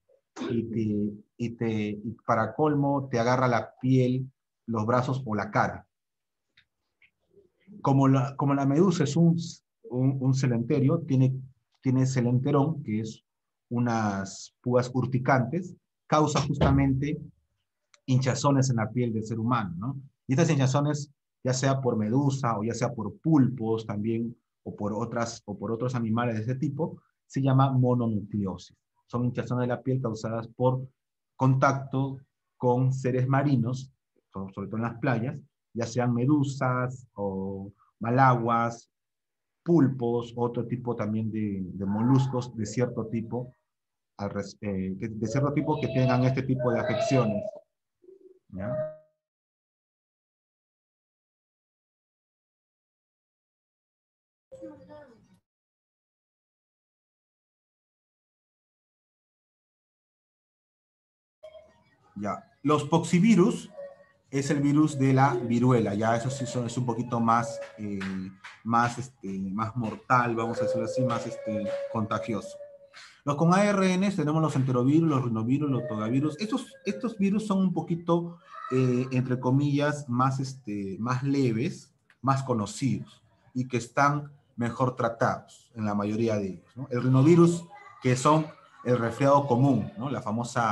y para colmo te agarra la piel, los brazos o la cara. Como la medusa es un celenterio, tiene celenterón, que es unas púas urticantes, causa justamente hinchazones en la piel del ser humano, ¿no? Y estas hinchazones, ya sea por medusa o ya sea por pulpos también, o por otros animales de ese tipo, se llama mononucleosis. Son hinchazones de la piel causadas por contacto con seres marinos, sobre todo en las playas, ya sean medusas o malaguas, pulpos, otro tipo también de moluscos de cierto tipo, que tengan este tipo de afecciones, ¿ya? Ya. Los poxivirus es el virus de la viruela, ya eso sí es un poquito más, más mortal, vamos a decirlo así, más contagioso. Los con ARN tenemos los enterovirus, los rinovirus, los togavirus. Estos virus son un poquito, entre comillas, más leves, más conocidos y que están mejor tratados en la mayoría de ellos, ¿no? El rinovirus, que son el resfriado común, ¿no? El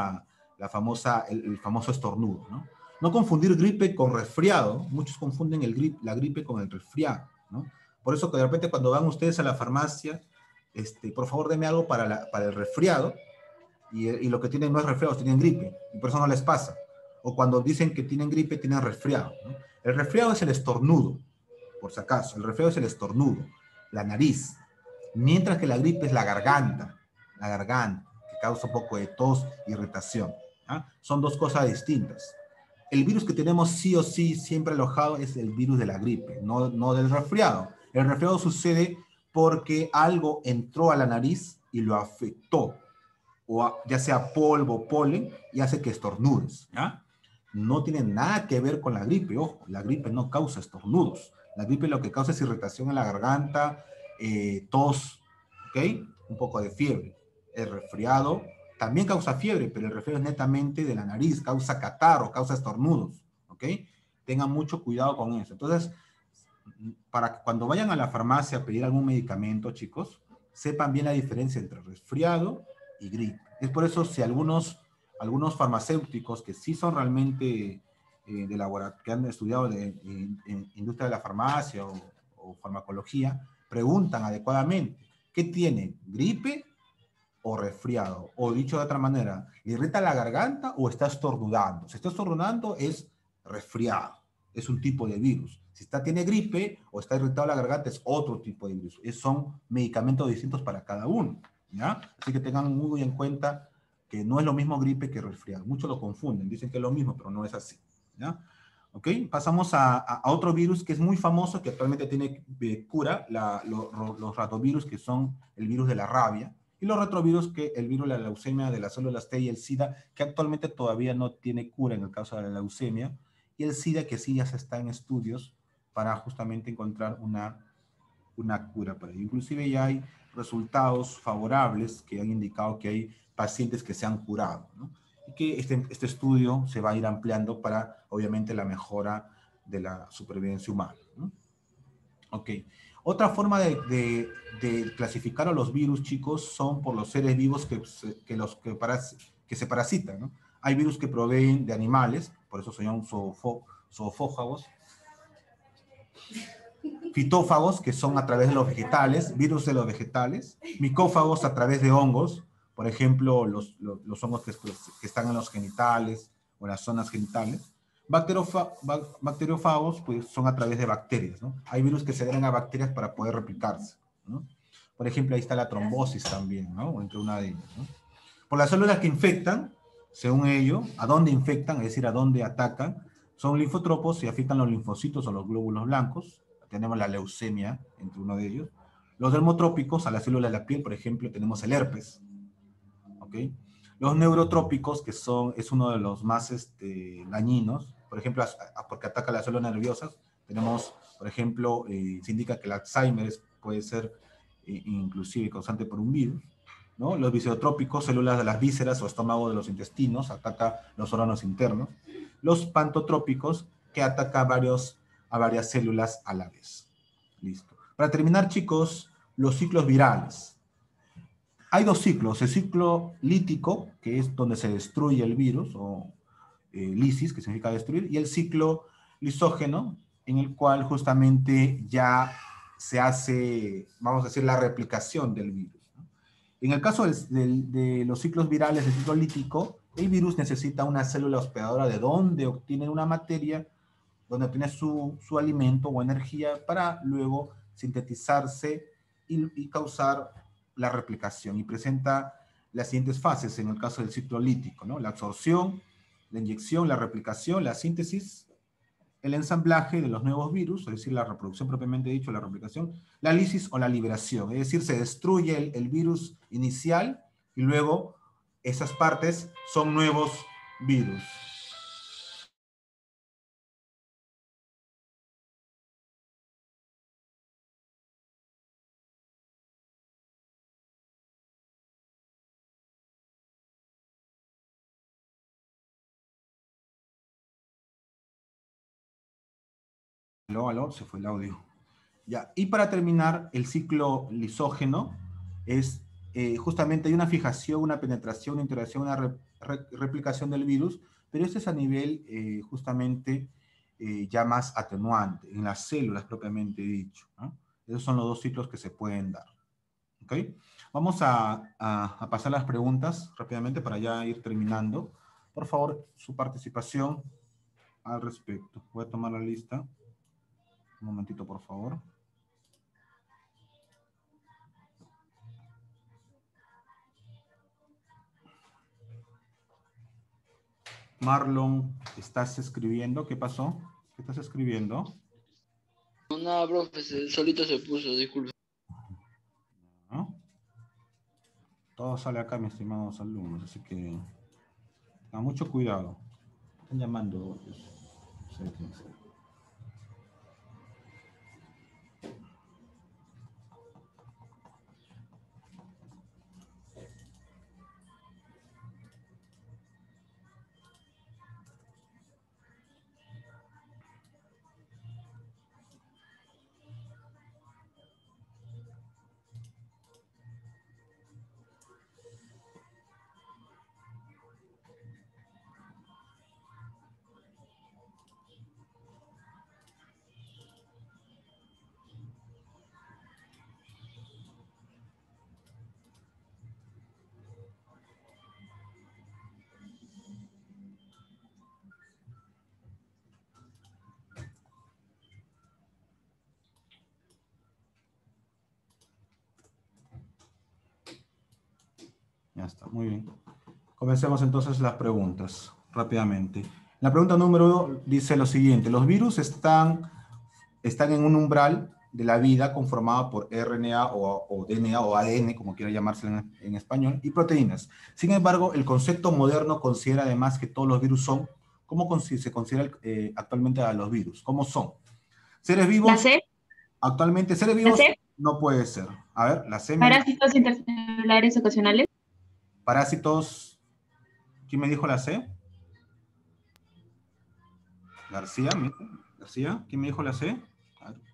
famoso estornudo, ¿no? No confundir gripe con resfriado. Muchos confunden la gripe con el resfriado, ¿no? Por eso que de repente cuando van ustedes a la farmacia, por favor deme algo para el resfriado, y lo que tienen no es resfriado, tienen gripe, y por eso no les pasa. O cuando dicen que tienen gripe, tienen resfriado, ¿no? El resfriado es el estornudo, por si acaso. El resfriado es el estornudo, la nariz, mientras que la gripe es la garganta, que causa un poco de tos, irritación, ¿ah? Son 2 cosas distintas. El virus que tenemos sí o sí siempre alojado es el virus de la gripe, no del resfriado. El resfriado sucede porque algo entró a la nariz y lo afectó, ya sea polvo, polen, y hace que estornudes, ¿ya? No tiene nada que ver con la gripe, ojo, la gripe no causa estornudos. La gripe lo que causa es irritación en la garganta, tos, ¿ok? Un poco de fiebre. El resfriado también causa fiebre, pero el resfriado es netamente de la nariz, causa catarro, causa estornudos, ¿ok? Tengan mucho cuidado con eso. Entonces, para que cuando vayan a la farmacia a pedir algún medicamento, chicos, sepan bien la diferencia entre resfriado y gripe. Es por eso si algunos farmacéuticos que sí son realmente de laboratorio, que han estudiado en industria de la farmacia o farmacología, preguntan adecuadamente, ¿qué tiene? ¿Gripe o resfriado? O dicho de otra manera, ¿le irrita la garganta o está estornudando? Si está estornudando es resfriado, es un tipo de virus. Si tiene gripe o está irritado la garganta, es otro tipo de virus. Son medicamentos distintos para cada uno, ¿ya? Así que tengan muy en cuenta que no es lo mismo gripe que resfriado. Muchos lo confunden, dicen que es lo mismo, pero no es así, ¿ya? ¿Ok? Pasamos a otro virus que es muy famoso, que actualmente tiene cura, los ratovirus, que son el virus de la rabia, y los retrovirus, que el virus de la leucemia, de las células T y el SIDA, que actualmente todavía no tiene cura en el caso de la leucemia, y el SIDA, que sí ya se está en estudios para justamente encontrar una cura para ello. Inclusive ya hay resultados favorables que han indicado que hay pacientes que se han curado, ¿no? Y que este estudio se va a ir ampliando para, obviamente, la mejora de la supervivencia humana, ¿no? Ok. Otra forma de clasificar a los virus, chicos, son por los seres vivos que se parasitan, ¿no? Hay virus que proveen de animales, por eso se llaman zoofófagos, fitófagos, que son a través de los vegetales, virus de los vegetales, micófagos a través de hongos, por ejemplo, los hongos que están en los genitales o en las zonas genitales. Bacteriófagos, pues, son a través de bacterias, ¿no? Hay virus que se adhieren a bacterias para poder replicarse, ¿no? Por ejemplo, ahí está la trombosis también, ¿no? Entre una de ellas, ¿no? Por las células que infectan, según ello, a dónde infectan, es decir, a dónde atacan, son linfotropos y afectan los linfocitos o los glóbulos blancos. Tenemos la leucemia entre uno de ellos. Los dermotrópicos, a las células de la piel, por ejemplo, tenemos el herpes. ¿Ok? Los neurotrópicos, es uno de los más dañinos, por ejemplo, porque ataca las células nerviosas. Tenemos, por ejemplo, se indica que el Alzheimer puede ser inclusive causante por un virus, ¿no? Los viscerotrópicos, células de las vísceras o estómago de los intestinos, ataca los órganos internos. Los pantotrópicos, que ataca a varias células a la vez. Listo. Para terminar, chicos, los ciclos virales. Hay dos ciclos, el ciclo lítico, que es donde se destruye el virus, o lisis, que significa destruir, y el ciclo lisógeno, en el cual justamente ya se hace, vamos a decir, la replicación del virus, ¿no? En el caso de los ciclos virales del ciclo lítico, el virus necesita una célula hospedadora de donde obtiene una materia, donde obtiene su alimento o energía para luego sintetizarse y causar la replicación. Y presenta las siguientes fases en el caso del ciclo lítico, ¿no? La absorción, la inyección, la replicación, la síntesis, el ensamblaje de los nuevos virus, es decir, la reproducción propiamente dicho, la replicación, la lisis o la liberación, es decir, se destruye el virus inicial y luego esas partes son nuevos virus. Aló, aló, se fue el audio. Ya. Y para terminar, el ciclo lisógeno es justamente hay una fijación, una penetración, una interacción, una replicación del virus, pero este es a nivel justamente ya más atenuante, en las células propiamente dicho, ¿no? Esos son los dos ciclos que se pueden dar. ¿Ok? Vamos a pasar las preguntas rápidamente para ya ir terminando. Por favor, su participación al respecto. Voy a tomar la lista. Un momentito, por favor. Marlon, ¿estás escribiendo? ¿Qué pasó? ¿Qué estás escribiendo? No, profe, solito se puso, disculpe. ¿No? Todo sale acá, mis estimados alumnos, así que tengan mucho cuidado. Están llamando. Sí, sí, sí. Ya está, muy bien. Comencemos entonces las preguntas, rápidamente. La pregunta número 1 dice lo siguiente. Los virus están en un umbral de la vida conformado por RNA o DNA o ADN, como quiera llamarse en español, y proteínas. Sin embargo, el concepto moderno considera además que todos los virus son, ¿cómo se considera actualmente a los virus? ¿Cómo son? Seres La vivos, C, actualmente seres la vivos C, no puede ser. A ver, la C me dijo parásitos intercelulares ocasionales. parásitos. ¿Quién me dijo la C? García, García, ¿quién me dijo la C? A ver.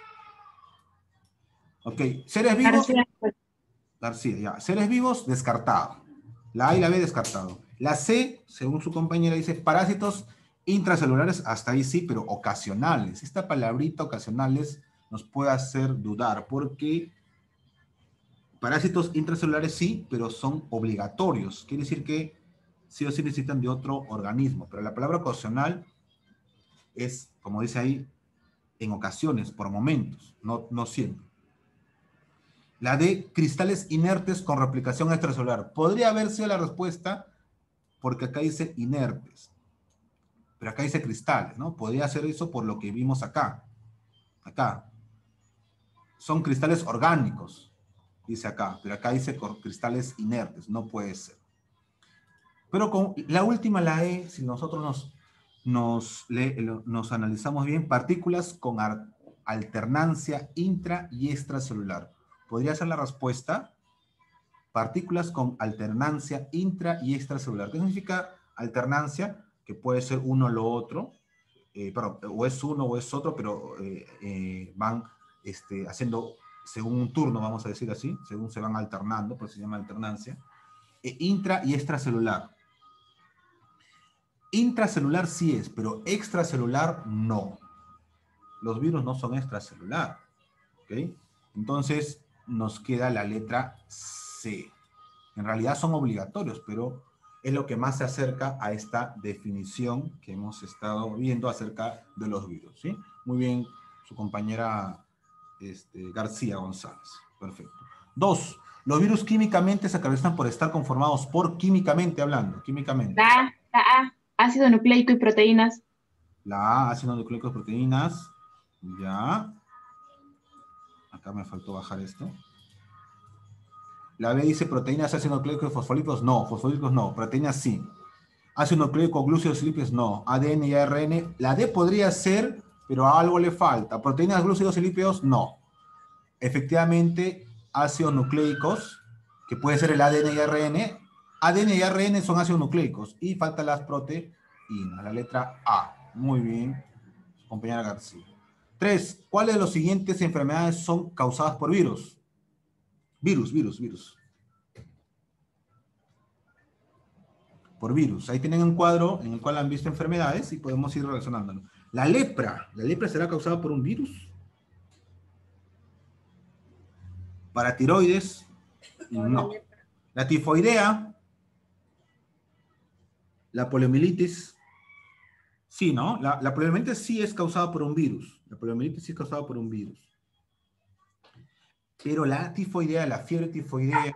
Ok, seres vivos, García, García, ya. Seres vivos, descartado. La A y la B, descartado. La C, según su compañera, dice parásitos intracelulares, hasta ahí sí, pero ocasionales. Esta palabrita ocasionales nos puede hacer dudar, porque parásitos intracelulares sí, pero son obligatorios. Quiere decir que sí o sí necesitan de otro organismo. Pero la palabra ocasional es, como dice ahí, en ocasiones, por momentos, no siempre. La D, cristales inertes con replicación extracelular. Podría haber sido la respuesta porque acá dice inertes, pero acá dice cristales, ¿no? Podría ser eso por lo que vimos acá. Acá. Son cristales orgánicos, dice acá, pero acá dice cristales inertes, no puede ser. Pero con la última, la E, si nosotros nos analizamos bien, partículas con alternancia intra y extracelular. ¿Podría ser la respuesta? Partículas con alternancia intra y extracelular. ¿Qué significa alternancia? Que puede ser uno o lo otro, perdón, o es uno o es otro, pero van haciendo según un turno, vamos a decir así, según se van alternando, por eso se llama alternancia. Intra y extracelular. Intracelular sí es, pero extracelular no. Los virus no son extracelular. ¿Ok? Entonces nos queda la letra C. En realidad son obligatorios, pero es lo que más se acerca a esta definición que hemos estado viendo acerca de los virus. ¿Sí? Muy bien, su compañera García González. Perfecto. 2. Los virus químicamente se caracterizan por estar conformados por, químicamente hablando, químicamente. la A, ácido nucleico y proteínas. La A, ácidos nucleicos, proteínas. Ya. Acá me faltó bajar esto. La B dice proteínas, ácidos nucleicos, fosfolípidos. No, fosfolípidos no. Proteínas sí. Ácido nucleico, glúcidos, lípidos no. ADN y ARN. La D podría ser, pero a algo le falta. Proteínas, glúcidos y lípidos no. Efectivamente, ácidos nucleicos, que puede ser el ADN y ARN. ADN y ARN son ácidos nucleicos. Y faltan las proteínas. La letra A. Muy bien, compañera García. 3. ¿Cuáles de las siguientes enfermedades son causadas por virus? Virus. Por virus. Ahí tienen un cuadro en el cual han visto enfermedades y podemos ir relacionándolo. La lepra será causada por un virus. Paratiroides, no. La tifoidea, la poliomielitis, sí, ¿no? La poliomielitis sí es causada por un virus. La poliomielitis sí es causada por un virus. Pero la tifoidea, la fiebre tifoidea,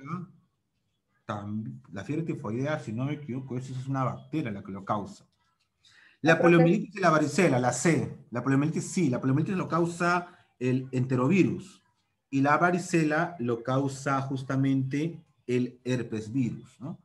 si no me equivoco, eso es una bacteria la que lo causa. La poliomielitis y la varicela, la C. La poliomielitis sí, la poliomielitis lo causa el enterovirus. Y la varicela lo causa justamente el herpes virus, ¿no?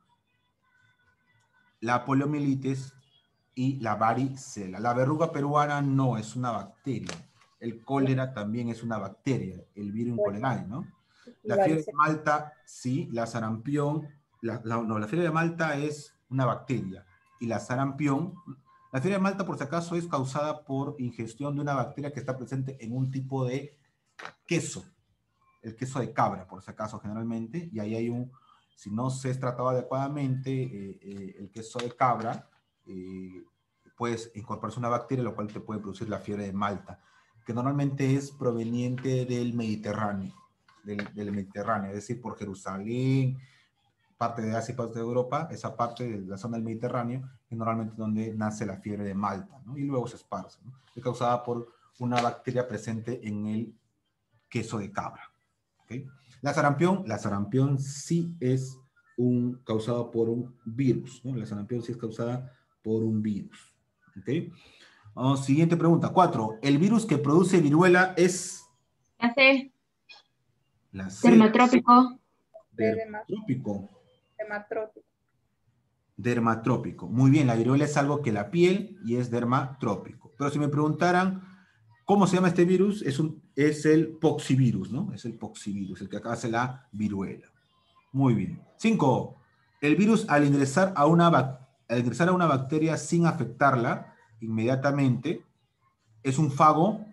La poliomielitis y la varicela. La verruga peruana no, es una bacteria. El cólera también es una bacteria, el virus cholerae, ¿no? La fiebre de Malta, sí. La sarampión, la fiebre de Malta es una bacteria. Y la sarampión, la fiebre de Malta, por si acaso, es causada por ingestión de una bacteria que está presente en un tipo de queso. El queso de cabra, por si acaso, generalmente. Y ahí hay si no se es tratado adecuadamente, el queso de cabra, puedes incorporarse una bacteria, lo cual te puede producir la fiebre de Malta, que normalmente es proveniente del Mediterráneo, del Mediterráneo, es decir, por Jerusalén, parte de Asia y parte de Europa, esa parte de la zona del Mediterráneo, es normalmente donde nace la fiebre de Malta, ¿no? Y luego se esparce, ¿no? Es causada por una bacteria presente en el queso de cabra. ¿Okay? La sarampión sí es causado por un virus, ¿no? La sarampión sí es causada por un virus. ¿Ok? Siguiente pregunta. 4. El virus que produce viruela es La C. la C. Dermatrópico. Dermatrópico. Dermatrópico. Dermatrópico. Muy bien, la viruela es algo que la piel y es dermatrópico. Pero si me preguntaran cómo se llama este virus, es el poxivirus, ¿no? Es el poxivirus, el que acá hace la viruela. Muy bien. 5. El virus al ingresar a una bacteria sin afectarla inmediatamente es un fago.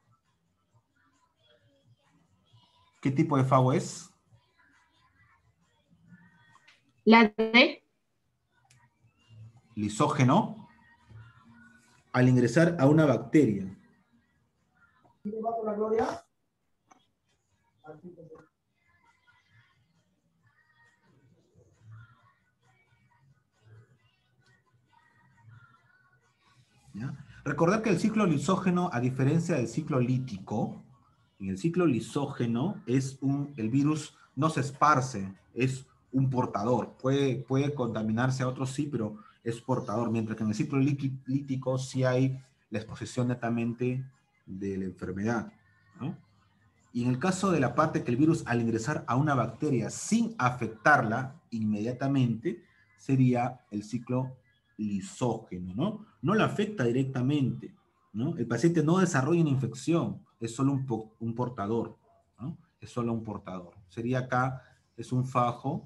¿Qué tipo de fago es? La D. Lisógeno. Al ingresar a una bacteria. ¿Ya? Recordar que el ciclo lisógeno, a diferencia del ciclo lítico, en el ciclo lisógeno el virus no se esparce, es un portador. Puede contaminarse a otros, sí, pero es portador, mientras que en el ciclo lítico sí hay la exposición netamente de la enfermedad, ¿no? Y en el caso de la parte que el virus al ingresar a una bacteria sin afectarla inmediatamente, sería el ciclo lisógeno, ¿no? No la afecta directamente, ¿no? El paciente no desarrolla una infección, es solo un portador, ¿no? Es solo un portador. Sería acá, es un fajo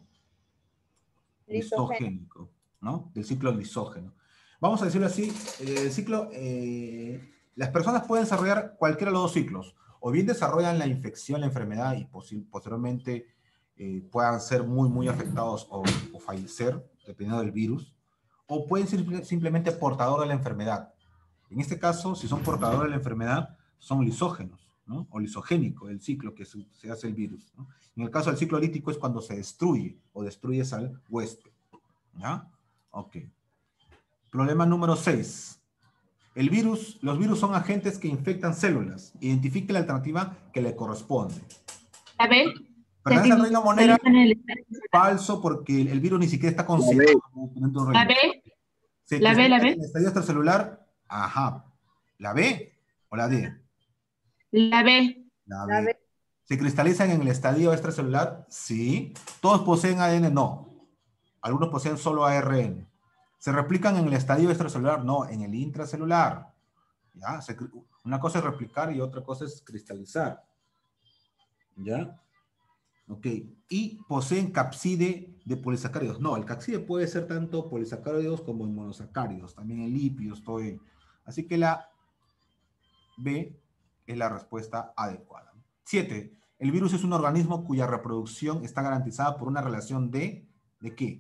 lisogénico, ¿no? Del ciclo lisógeno. Vamos a decirlo así, el ciclo, las personas pueden desarrollar cualquiera de los dos ciclos, o bien desarrollan la infección, la enfermedad, y posteriormente puedan ser muy afectados o fallecer, dependiendo del virus, o pueden ser simplemente portadores de la enfermedad. En este caso, si son portadores de la enfermedad, son lisógenos, ¿no? O lisogénico, el ciclo que se hace el virus, ¿no? En el caso del ciclo lítico es cuando se destruye o destruyes al huésped, ¿ya? Ok. Problema número 6. Los virus son agentes que infectan células. Identifique la alternativa que le corresponde. La B. ¿Pertenece al reino monera? En el estadio. Falso, porque el virus ni siquiera está considerado dentro de un La reino. B. ¿Se La B, la cristaliza B. en el estadio extracelular? Ajá. ¿La B o la D? La B. La La B. B. ¿Se cristalizan en el estadio extracelular? Sí. ¿Todos poseen ADN? No. Algunos poseen solo ARN. ¿Se replican en el estadio extracelular? No, en el intracelular. ¿Ya? Una cosa es replicar y otra cosa es cristalizar. ¿Ya? Ok. ¿Y poseen capside de polisacáridos? No, el capside puede ser tanto polisacáridos como monosacáridos, también en lípidos, todo ello. Así que la B es la respuesta adecuada. 7. El virus es un organismo cuya reproducción está garantizada por una relación ¿de qué?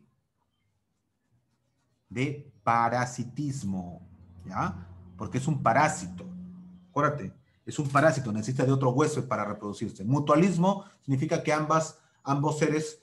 De parasitismo, ¿ya? Porque es un parásito. Acuérdate, es un parásito, necesita de otro huésped para reproducirse. Mutualismo significa que ambos seres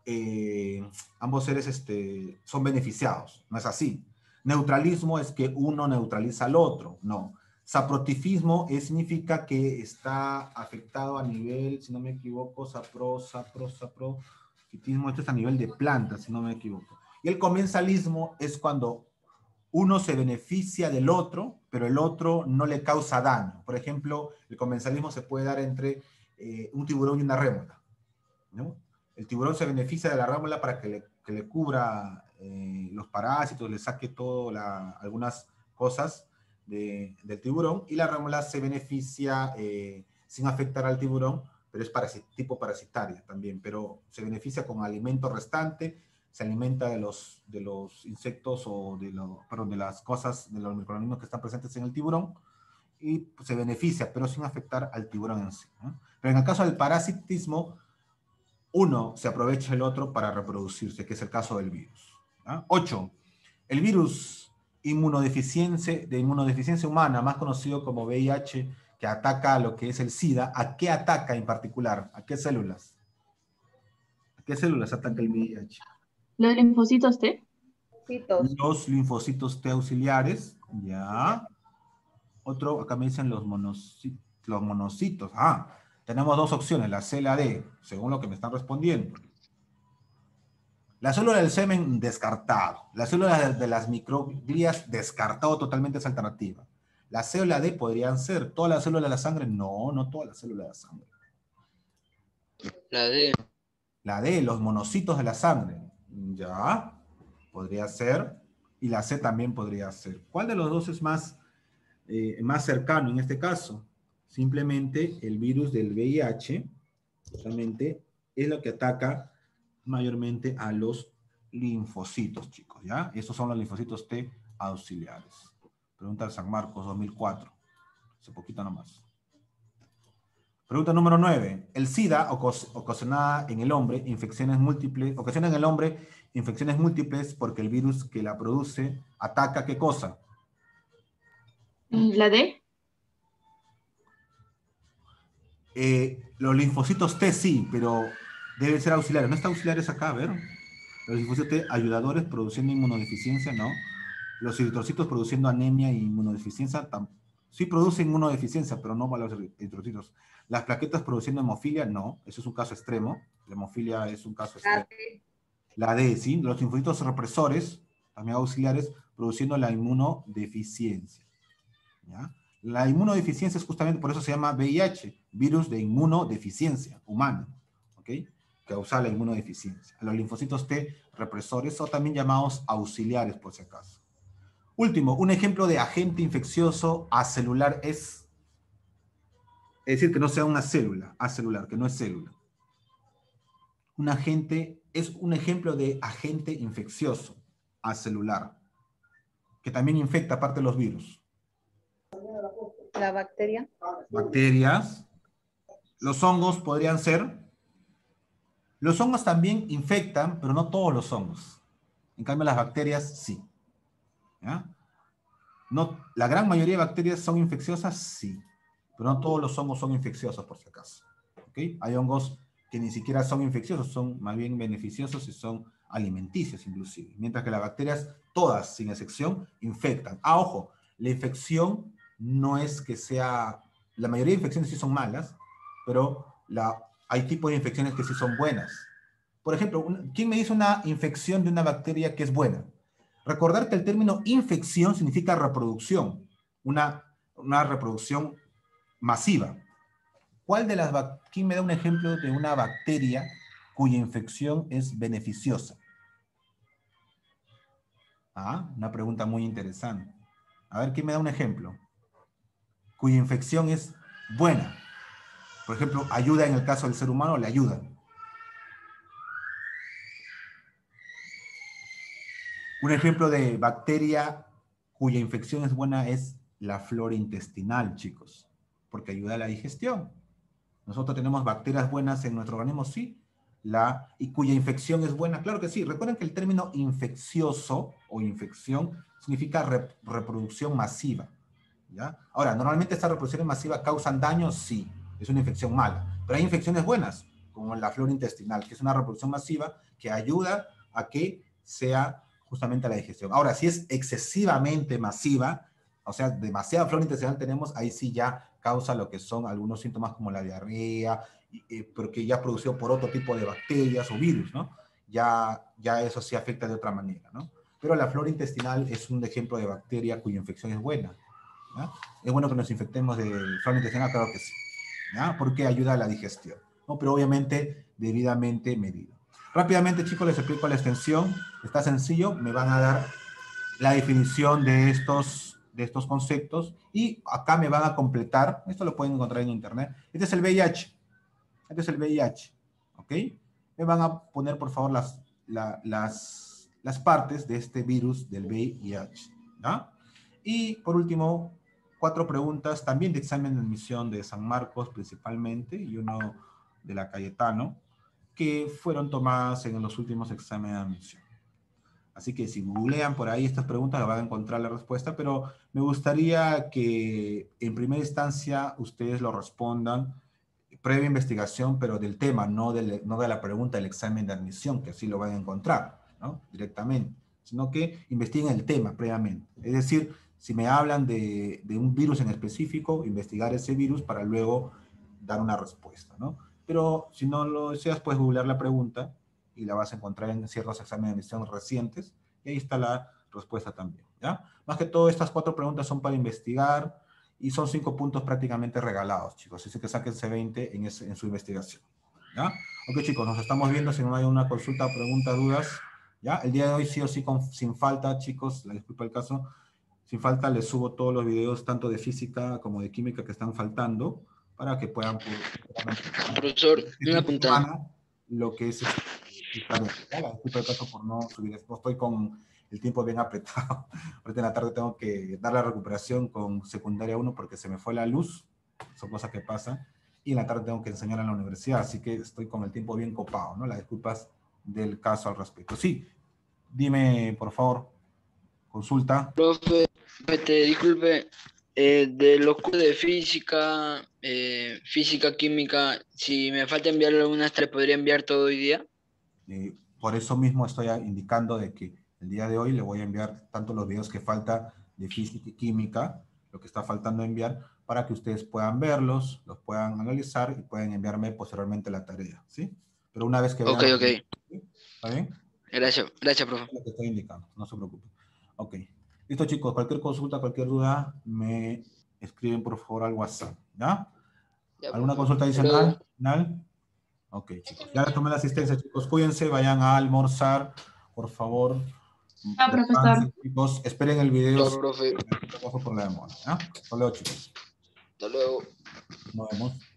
son beneficiados. No es así. Neutralismo es que uno neutraliza al otro. No. Saprotifismo significa que está afectado a nivel, si no me equivoco, saprofitismo, esto es a nivel de planta, si no me equivoco. Y el comensalismo es cuando uno se beneficia del otro, pero el otro no le causa daño. Por ejemplo, el comensalismo se puede dar entre un tiburón y una rémora, ¿no? El tiburón se beneficia de la rémora para que le cubra los parásitos, le saque algunas cosas del tiburón, y la rémora se beneficia sin afectar al tiburón, pero es tipo parasitaria también, pero se beneficia con alimento restante, se alimenta de los insectos o de las cosas, de los microorganismos que están presentes en el tiburón, y pues, se beneficia, pero sin afectar al tiburón en sí, ¿no? Pero en el caso del parasitismo, uno se aprovecha del otro para reproducirse, que es el caso del virus. 8. El virus de inmunodeficiencia humana, más conocido como VIH, que ataca a lo que es el SIDA, ¿a qué ataca en particular? ¿A qué células? ¿A qué células ataca el VIH? Los linfocitos T. Los linfocitos T auxiliares, ya. Otro, acá me dicen los monocitos. Tenemos dos opciones, la C y la D, según lo que me están respondiendo. La célula del semen, descartado. La célula de las microglías, descartado totalmente esa alternativa. La célula D podrían ser. ¿Todas las células de la sangre? No, no todas las células de la sangre. La D. La D, los monocitos de la sangre. Ya, podría ser. Y la C también podría ser. ¿Cuál de los dos es más cercano en este caso? Simplemente el virus del VIH, justamente, es lo que ataca mayormente a los linfocitos, chicos, ¿ya? Estos son los linfocitos T auxiliares. Pregunta de San Marcos, 2004. Hace poquito nomás. Pregunta número 9. El SIDA ocasiona en el hombre infecciones múltiples porque el virus que la produce ataca ¿qué cosa? La D. Los linfocitos T sí, pero deben ser auxiliares. ¿No está auxiliares acá? A ver. Los linfocitos T ayudadores produciendo inmunodeficiencia, ¿no? Los eritrocitos produciendo anemia y inmunodeficiencia, sí producen inmunodeficiencia, pero no para los eritrocitos. Las plaquetas produciendo hemofilia, no. Eso es un caso extremo. La hemofilia es un caso extremo. La D, ¿sí? Los linfocitos represores, también auxiliares, produciendo la inmunodeficiencia. ¿Ya? La inmunodeficiencia es justamente, por eso se llama VIH, virus de inmunodeficiencia humana, ¿ok? Causa la inmunodeficiencia. Los linfocitos T represores son también llamados auxiliares, por si acaso. Último, un ejemplo de agente infeccioso acelular es decir, que no sea una célula, acelular, que no es célula. Un agente es un ejemplo de agente infeccioso acelular, que también infecta aparte de los virus. La bacteria. Bacterias. Los hongos podrían ser. Los hongos también infectan, pero no todos los hongos. En cambio, las bacterias sí. ¿Ya? No, la gran mayoría de bacterias son infecciosas, sí. Pero no todos los hongos son infecciosos, por si acaso. ¿Okay? Hay hongos que ni siquiera son infecciosos, son más bien beneficiosos y son alimenticios inclusive. Mientras que las bacterias, todas, sin excepción, infectan. Ah, ojo, la infección no es que sea... La mayoría de infecciones sí son malas, pero hay tipos de infecciones que sí son buenas. Por ejemplo, ¿quién me dice una infección de una bacteria que es buena? Recordar que el término infección significa reproducción, una reproducción masiva. ¿Quién me da un ejemplo de una bacteria cuya infección es beneficiosa? Ah, una pregunta muy interesante. A ver, ¿quién me da un ejemplo? Cuya infección es buena. Por ejemplo, ayuda en el caso del ser humano, le ayuda. Un ejemplo de bacteria cuya infección es buena es la flora intestinal, chicos, porque ayuda a la digestión. Nosotros tenemos bacterias buenas en nuestro organismo, sí, y cuya infección es buena, claro que sí. Recuerden que el término infeccioso o infección significa reproducción masiva, ¿ya? Ahora, normalmente estas reproducciones masivas causan daño, sí, es una infección mala, pero hay infecciones buenas, como la flora intestinal, que es una reproducción masiva que ayuda a que sea justamente la digestión. Ahora, si es excesivamente masiva, o sea, demasiada flora intestinal tenemos, ahí sí ya causa lo que son algunos síntomas como la diarrea, porque ya producido por otro tipo de bacterias o virus, ¿no? Ya eso sí afecta de otra manera, ¿no? Pero la flora intestinal es un ejemplo de bacteria cuya infección es buena, ¿ya? ¿Es bueno que nos infectemos de flora intestinal? Claro que sí, ¿ya? Porque ayuda a la digestión, ¿no? Pero obviamente debidamente medido. Rápidamente, chicos, les explico la extensión. Está sencillo, me van a dar la definición de estos conceptos y acá me van a completar, esto lo pueden encontrar en internet, este es el VIH, ¿ok? Me van a poner por favor las partes de este virus del VIH, ¿ya? Y por último, 4 preguntas también de examen de admisión de San Marcos principalmente y uno de la Cayetano, que fueron tomadas en los últimos exámenes de admisión. Así que si googlean por ahí estas preguntas van a encontrar la respuesta, pero me gustaría que en primera instancia ustedes lo respondan previa investigación, pero del tema, no de la pregunta del examen de admisión, que así lo van a encontrar, ¿no? Directamente, sino que investiguen el tema previamente. Es decir, si me hablan de un virus en específico, investigar ese virus para luego dar una respuesta, ¿no? Pero si no lo deseas, puedes googlear la pregunta y la vas a encontrar en ciertos exámenes de admisión recientes, y ahí está la respuesta también, ¿ya? Más que todo, estas 4 preguntas son para investigar, y son 5 puntos prácticamente regalados, chicos, así que sáquense 20 en su investigación, ¿ya? Ok, chicos, nos estamos viendo. Si no hay una consulta, pregunta, dudas, ¿ya? El día de hoy sí o sí, sin falta, chicos, la disculpa el caso, sin falta les subo todos los videos, tanto de física como de química que están faltando, para que puedan... Profesor, una puntada. Lo que es... ¿ya? La disculpa el caso por no subir, no estoy con el tiempo bien apretado. Ahorita en la tarde tengo que dar la recuperación con secundaria 1 porque se me fue la luz, son cosas que pasan, y en la tarde tengo que enseñar en la universidad, así que estoy con el tiempo bien copado, ¿no? Las disculpas del caso al respecto. Sí, dime, por favor, consulta. Profe, disculpe, de los cursos de física, física, química, si me falta enviarle algunas, ¿te podría enviar todo hoy día? Por eso mismo estoy indicando de que el día de hoy le voy a enviar tanto los videos que falta de física y química, lo que está faltando enviar, para que ustedes puedan verlos, los puedan analizar y puedan enviarme posteriormente la tarea, ¿sí? Pero una vez que vean... Ok. ¿Sí? ¿Está bien? Gracias, profe. Es lo que estoy indicando, no se preocupen. Ok. Listo, chicos, cualquier consulta, cualquier duda, me escriben por favor al WhatsApp, ¿ya? ¿Alguna consulta adicional? ¿Final? Ok, chicos. Ya les tomé la asistencia, chicos. Cuídense, vayan a almorzar, por favor. Chao, profesor. Chicos, esperen el video. Chao, profe. Por la demora, ¿ya? Hasta luego, chicos. Hasta luego. Nos vemos.